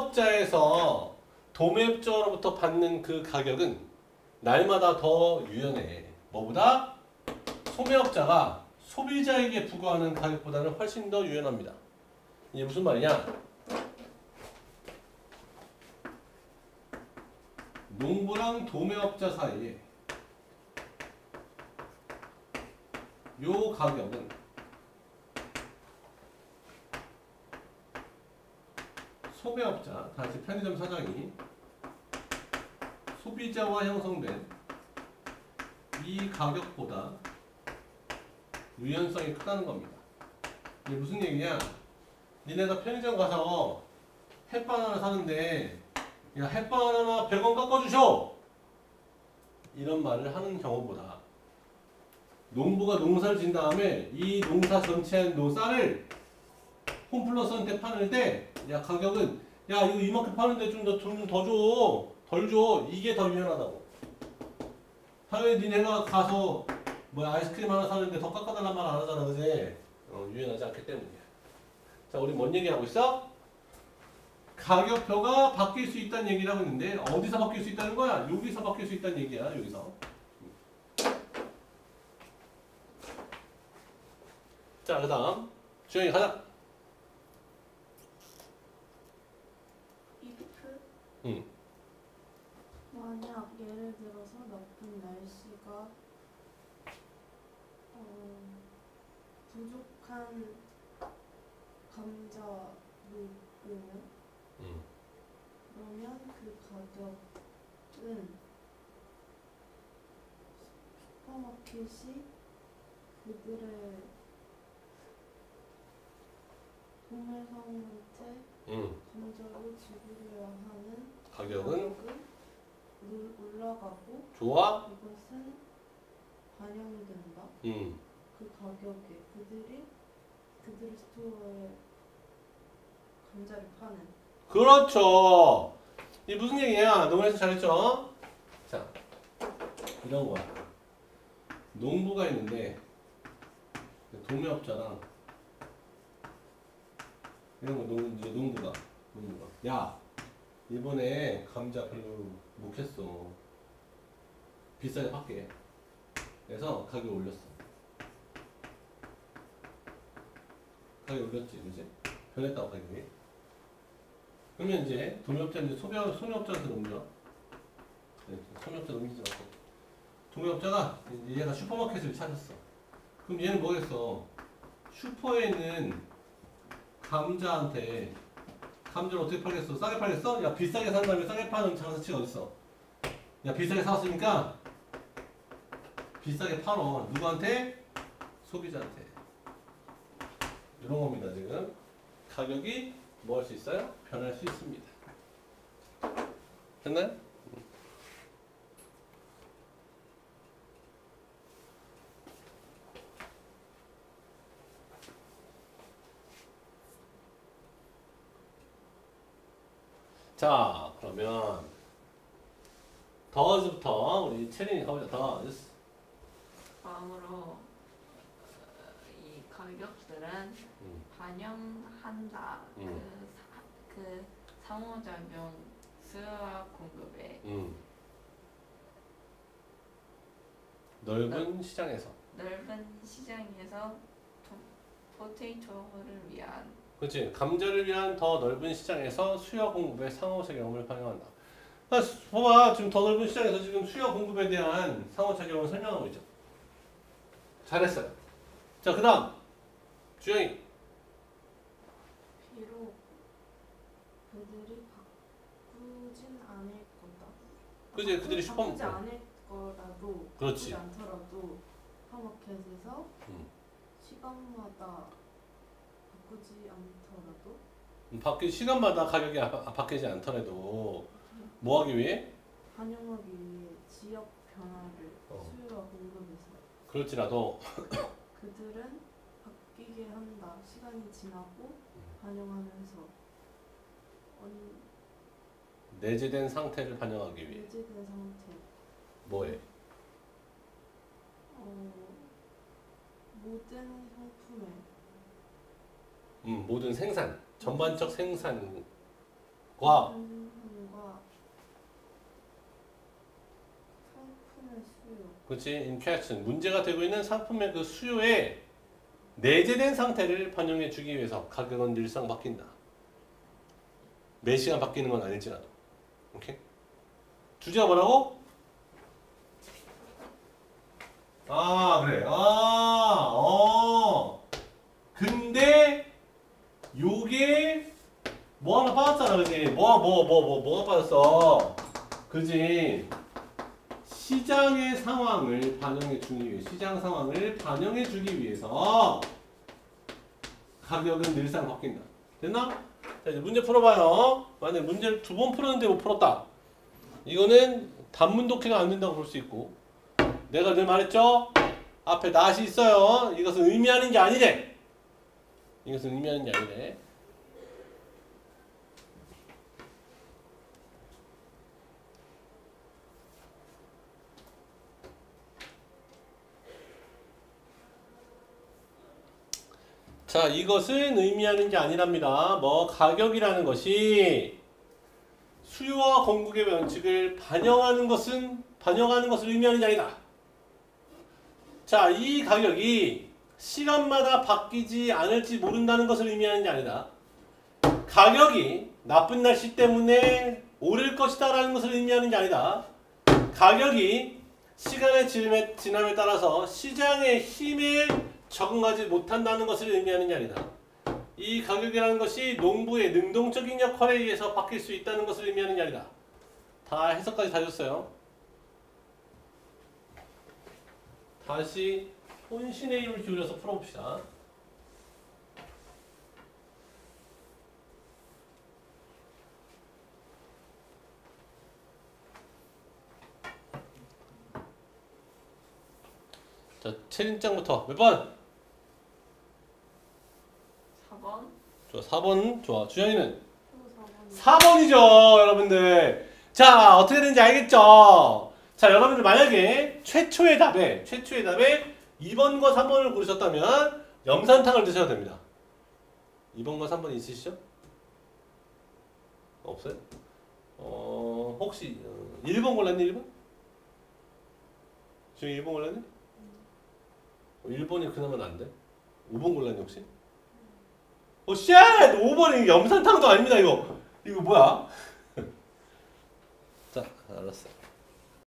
A: 도매업자로부터 받는 그 가격은 날마다 더 유연해. 뭐보다? 소매업자가 소비자에게 부과하는 가격보다는 훨씬 더 유연합니다. 이게 무슨 말이냐? 농부랑 도매업자 사이에 요 가격은 소매업자, 다시 편의점 사장이 소비자와 형성된 이 가격보다 유연성이 크다는 겁니다. 이게 무슨 얘기냐? 니네가 편의점 가서 햇바나나 사는데 야, 햇바나나 100원 깎아주셔! 이런 말을 하는 경우보다 농부가 농사를 진 다음에 이 농사 전체의 쌀을 홈플러스한테 파는 때 야, 가격은 야, 이거 이만큼 파는데 좀 더 줘. 덜 줘. 이게 더 유연하다고. 당연히 니네가 가서 아이스크림 하나 사는데 더 깎아달란 말 안 하잖아, 그지? 유연하지 않기 때문이야. 자, 우리 뭔 얘기하고 있어? 가격표가 바뀔 수 있다는 얘기를 하고 있는데 어디서 바뀔 수 있다는 거야? 여기서 바뀔 수 있다는 얘기야, 여기서. 자, 그 다음 주영이 가자.
B: if 만약 예를 들어서 나쁜 날씨가 부족한 감자를 그러면 그 가격은 슈퍼마켓이 그들의 구매상한테 감자를 지불해야 하는
A: 가격은
B: 올라가고
A: 좋아?
B: 이것은 반영이 된다. 그 가격에 그들의 스토어에 감자를 파는.
A: 그렇죠. 이 무슨 얘기야? 농구에서 잘했죠? 자, 이런 거야. 농부가 있는데 도매업자랑 이런 거 농부가 야, 이번에 감자 별로 못 했어. 비싸게 팔게. 그래서 가격 올렸어. 가격 올렸지, 그지? 변했다고 가격이. 그러면 이제 도매업자는 소매업자한테 넘겨. 네, 소매업자 넘기지 말고. 도매업자가 얘가 슈퍼마켓을 찾았어. 그럼 얘는 뭐겠어? 슈퍼에 있는 감자한테 감자를 어떻게 팔겠어? 싸게 팔겠어? 야, 비싸게 산 다음에 싸게 파는 장사치가 어딨어? 야, 비싸게 사왔으니까 비싸게 팔어. 누구한테? 소비자한테. 이런 겁니다, 지금. 가격이 뭐 할 수 있어요? 변할 수 있습니다. 됐나요? 자, 그러면 더즈부터 우리 채린이 가보자. 더즈.
C: 다음으로 이 가격들은 반영한다. 그 상호작용 수요와 공급에
A: 넓은 시장에서.
C: 넓은 시장에서 포테이토를 위한
A: 그렇지. 감자를 위한 더 넓은 시장에서 수요 공급의 상호작용을 반영한다. 봐봐. 지금 더 넓은 시장에서 지금 수요 공급에 대한 상호작용을 설명하고 있죠. 잘했어요. 자, 그 다음 주영이.
B: 비록 그들이 바꾸진 않을 거다.
A: 그지? 그들이
B: 바꾸지 않을 거라도
A: 그렇지.
B: 바꾸지 않더라도 슈퍼마켓에서 시간마다 바꾸지 않더라도
A: 시간마다 가격이 바뀌지 않더라도 뭐 하기 위해?
B: 반영하기 위해 지역 변화를 수요와 공급에서
A: 그럴지라도
B: 그들은 바뀌게 한다. 시간이 지나고 반영하면서
A: 내재된 상태를 반영하기 위해
B: 내재된 상태.
A: 뭐해?
B: 모든 상품에
A: 모든 생산, 전반적 생산과
B: 상품의 수요.
A: 그렇지, in question 문제가 되고 있는 상품의 그 수요에 내재된 상태를 반영해 주기 위해서 가격은 늘상 바뀐다. 매 시간 바뀌는 건 아닐지라도. 오케이? 주제가 뭐라고? 아, 그래. 근데 요게 뭐 하나 빠졌잖아, 그지? 뭐가 빠졌어? 그지? 시장의 상황을 반영해 주기 위해, 시장 상황을 반영해 주기 위해서 가격은 늘상 바뀐다. 됐나? 자, 이제 문제 풀어봐요. 만약에 문제를 2번 풀었는데 못 풀었다. 이거는 단문 독해가 안 된다고 볼 수 있고, 내가 늘 말했죠? 앞에 not이 있어요. 이것은 의미하는 게 아니래. 이것은 의미하는 게 아니래. 자, 이것은 의미하는 게 아니랍니다. 뭐 가격이라는 것이 수요와 공급의 원칙을 반영하는 것을 의미하는 게 아니다. 자, 이 가격이 시간마다 바뀌지 않을지 모른다는 것을 의미하는 게 아니다. 가격이 나쁜 날씨 때문에 오를 것이다 라는 것을 의미하는 게 아니다. 가격이 시간의 지남에 따라서 시장의 힘에 적응하지 못한다는 것을 의미하는 게 아니다. 이 가격이라는 것이 농부의 능동적인 역할에 의해서 바뀔 수 있다는 것을 의미하는 게 아니다. 다 해석까지 다 줬어요. 다시 혼신의 힘을 기울여서 풀어봅시다. 자, 채린장부터 몇 번?
C: 4번.
A: 좋아, 4번. 좋아. 주영이는?
B: 또 4번.
A: 4번이죠, 여러분들. 자, 어떻게 되는지 알겠죠? 자, 여러분들 만약에 최초의 답에 2번과 3번을 고르셨다면 염산탕을 드셔야 됩니다. 2번과 3번 있으시죠? 없어요? 혹시 1번 골랐니? 1번? 지금 1번 골랐니? 1번이 그나마 난데? 5번 골랐니 혹시? 쉣! 5번이 염산탕도 아닙니다 이거. 이거 뭐야? 자, 알았어.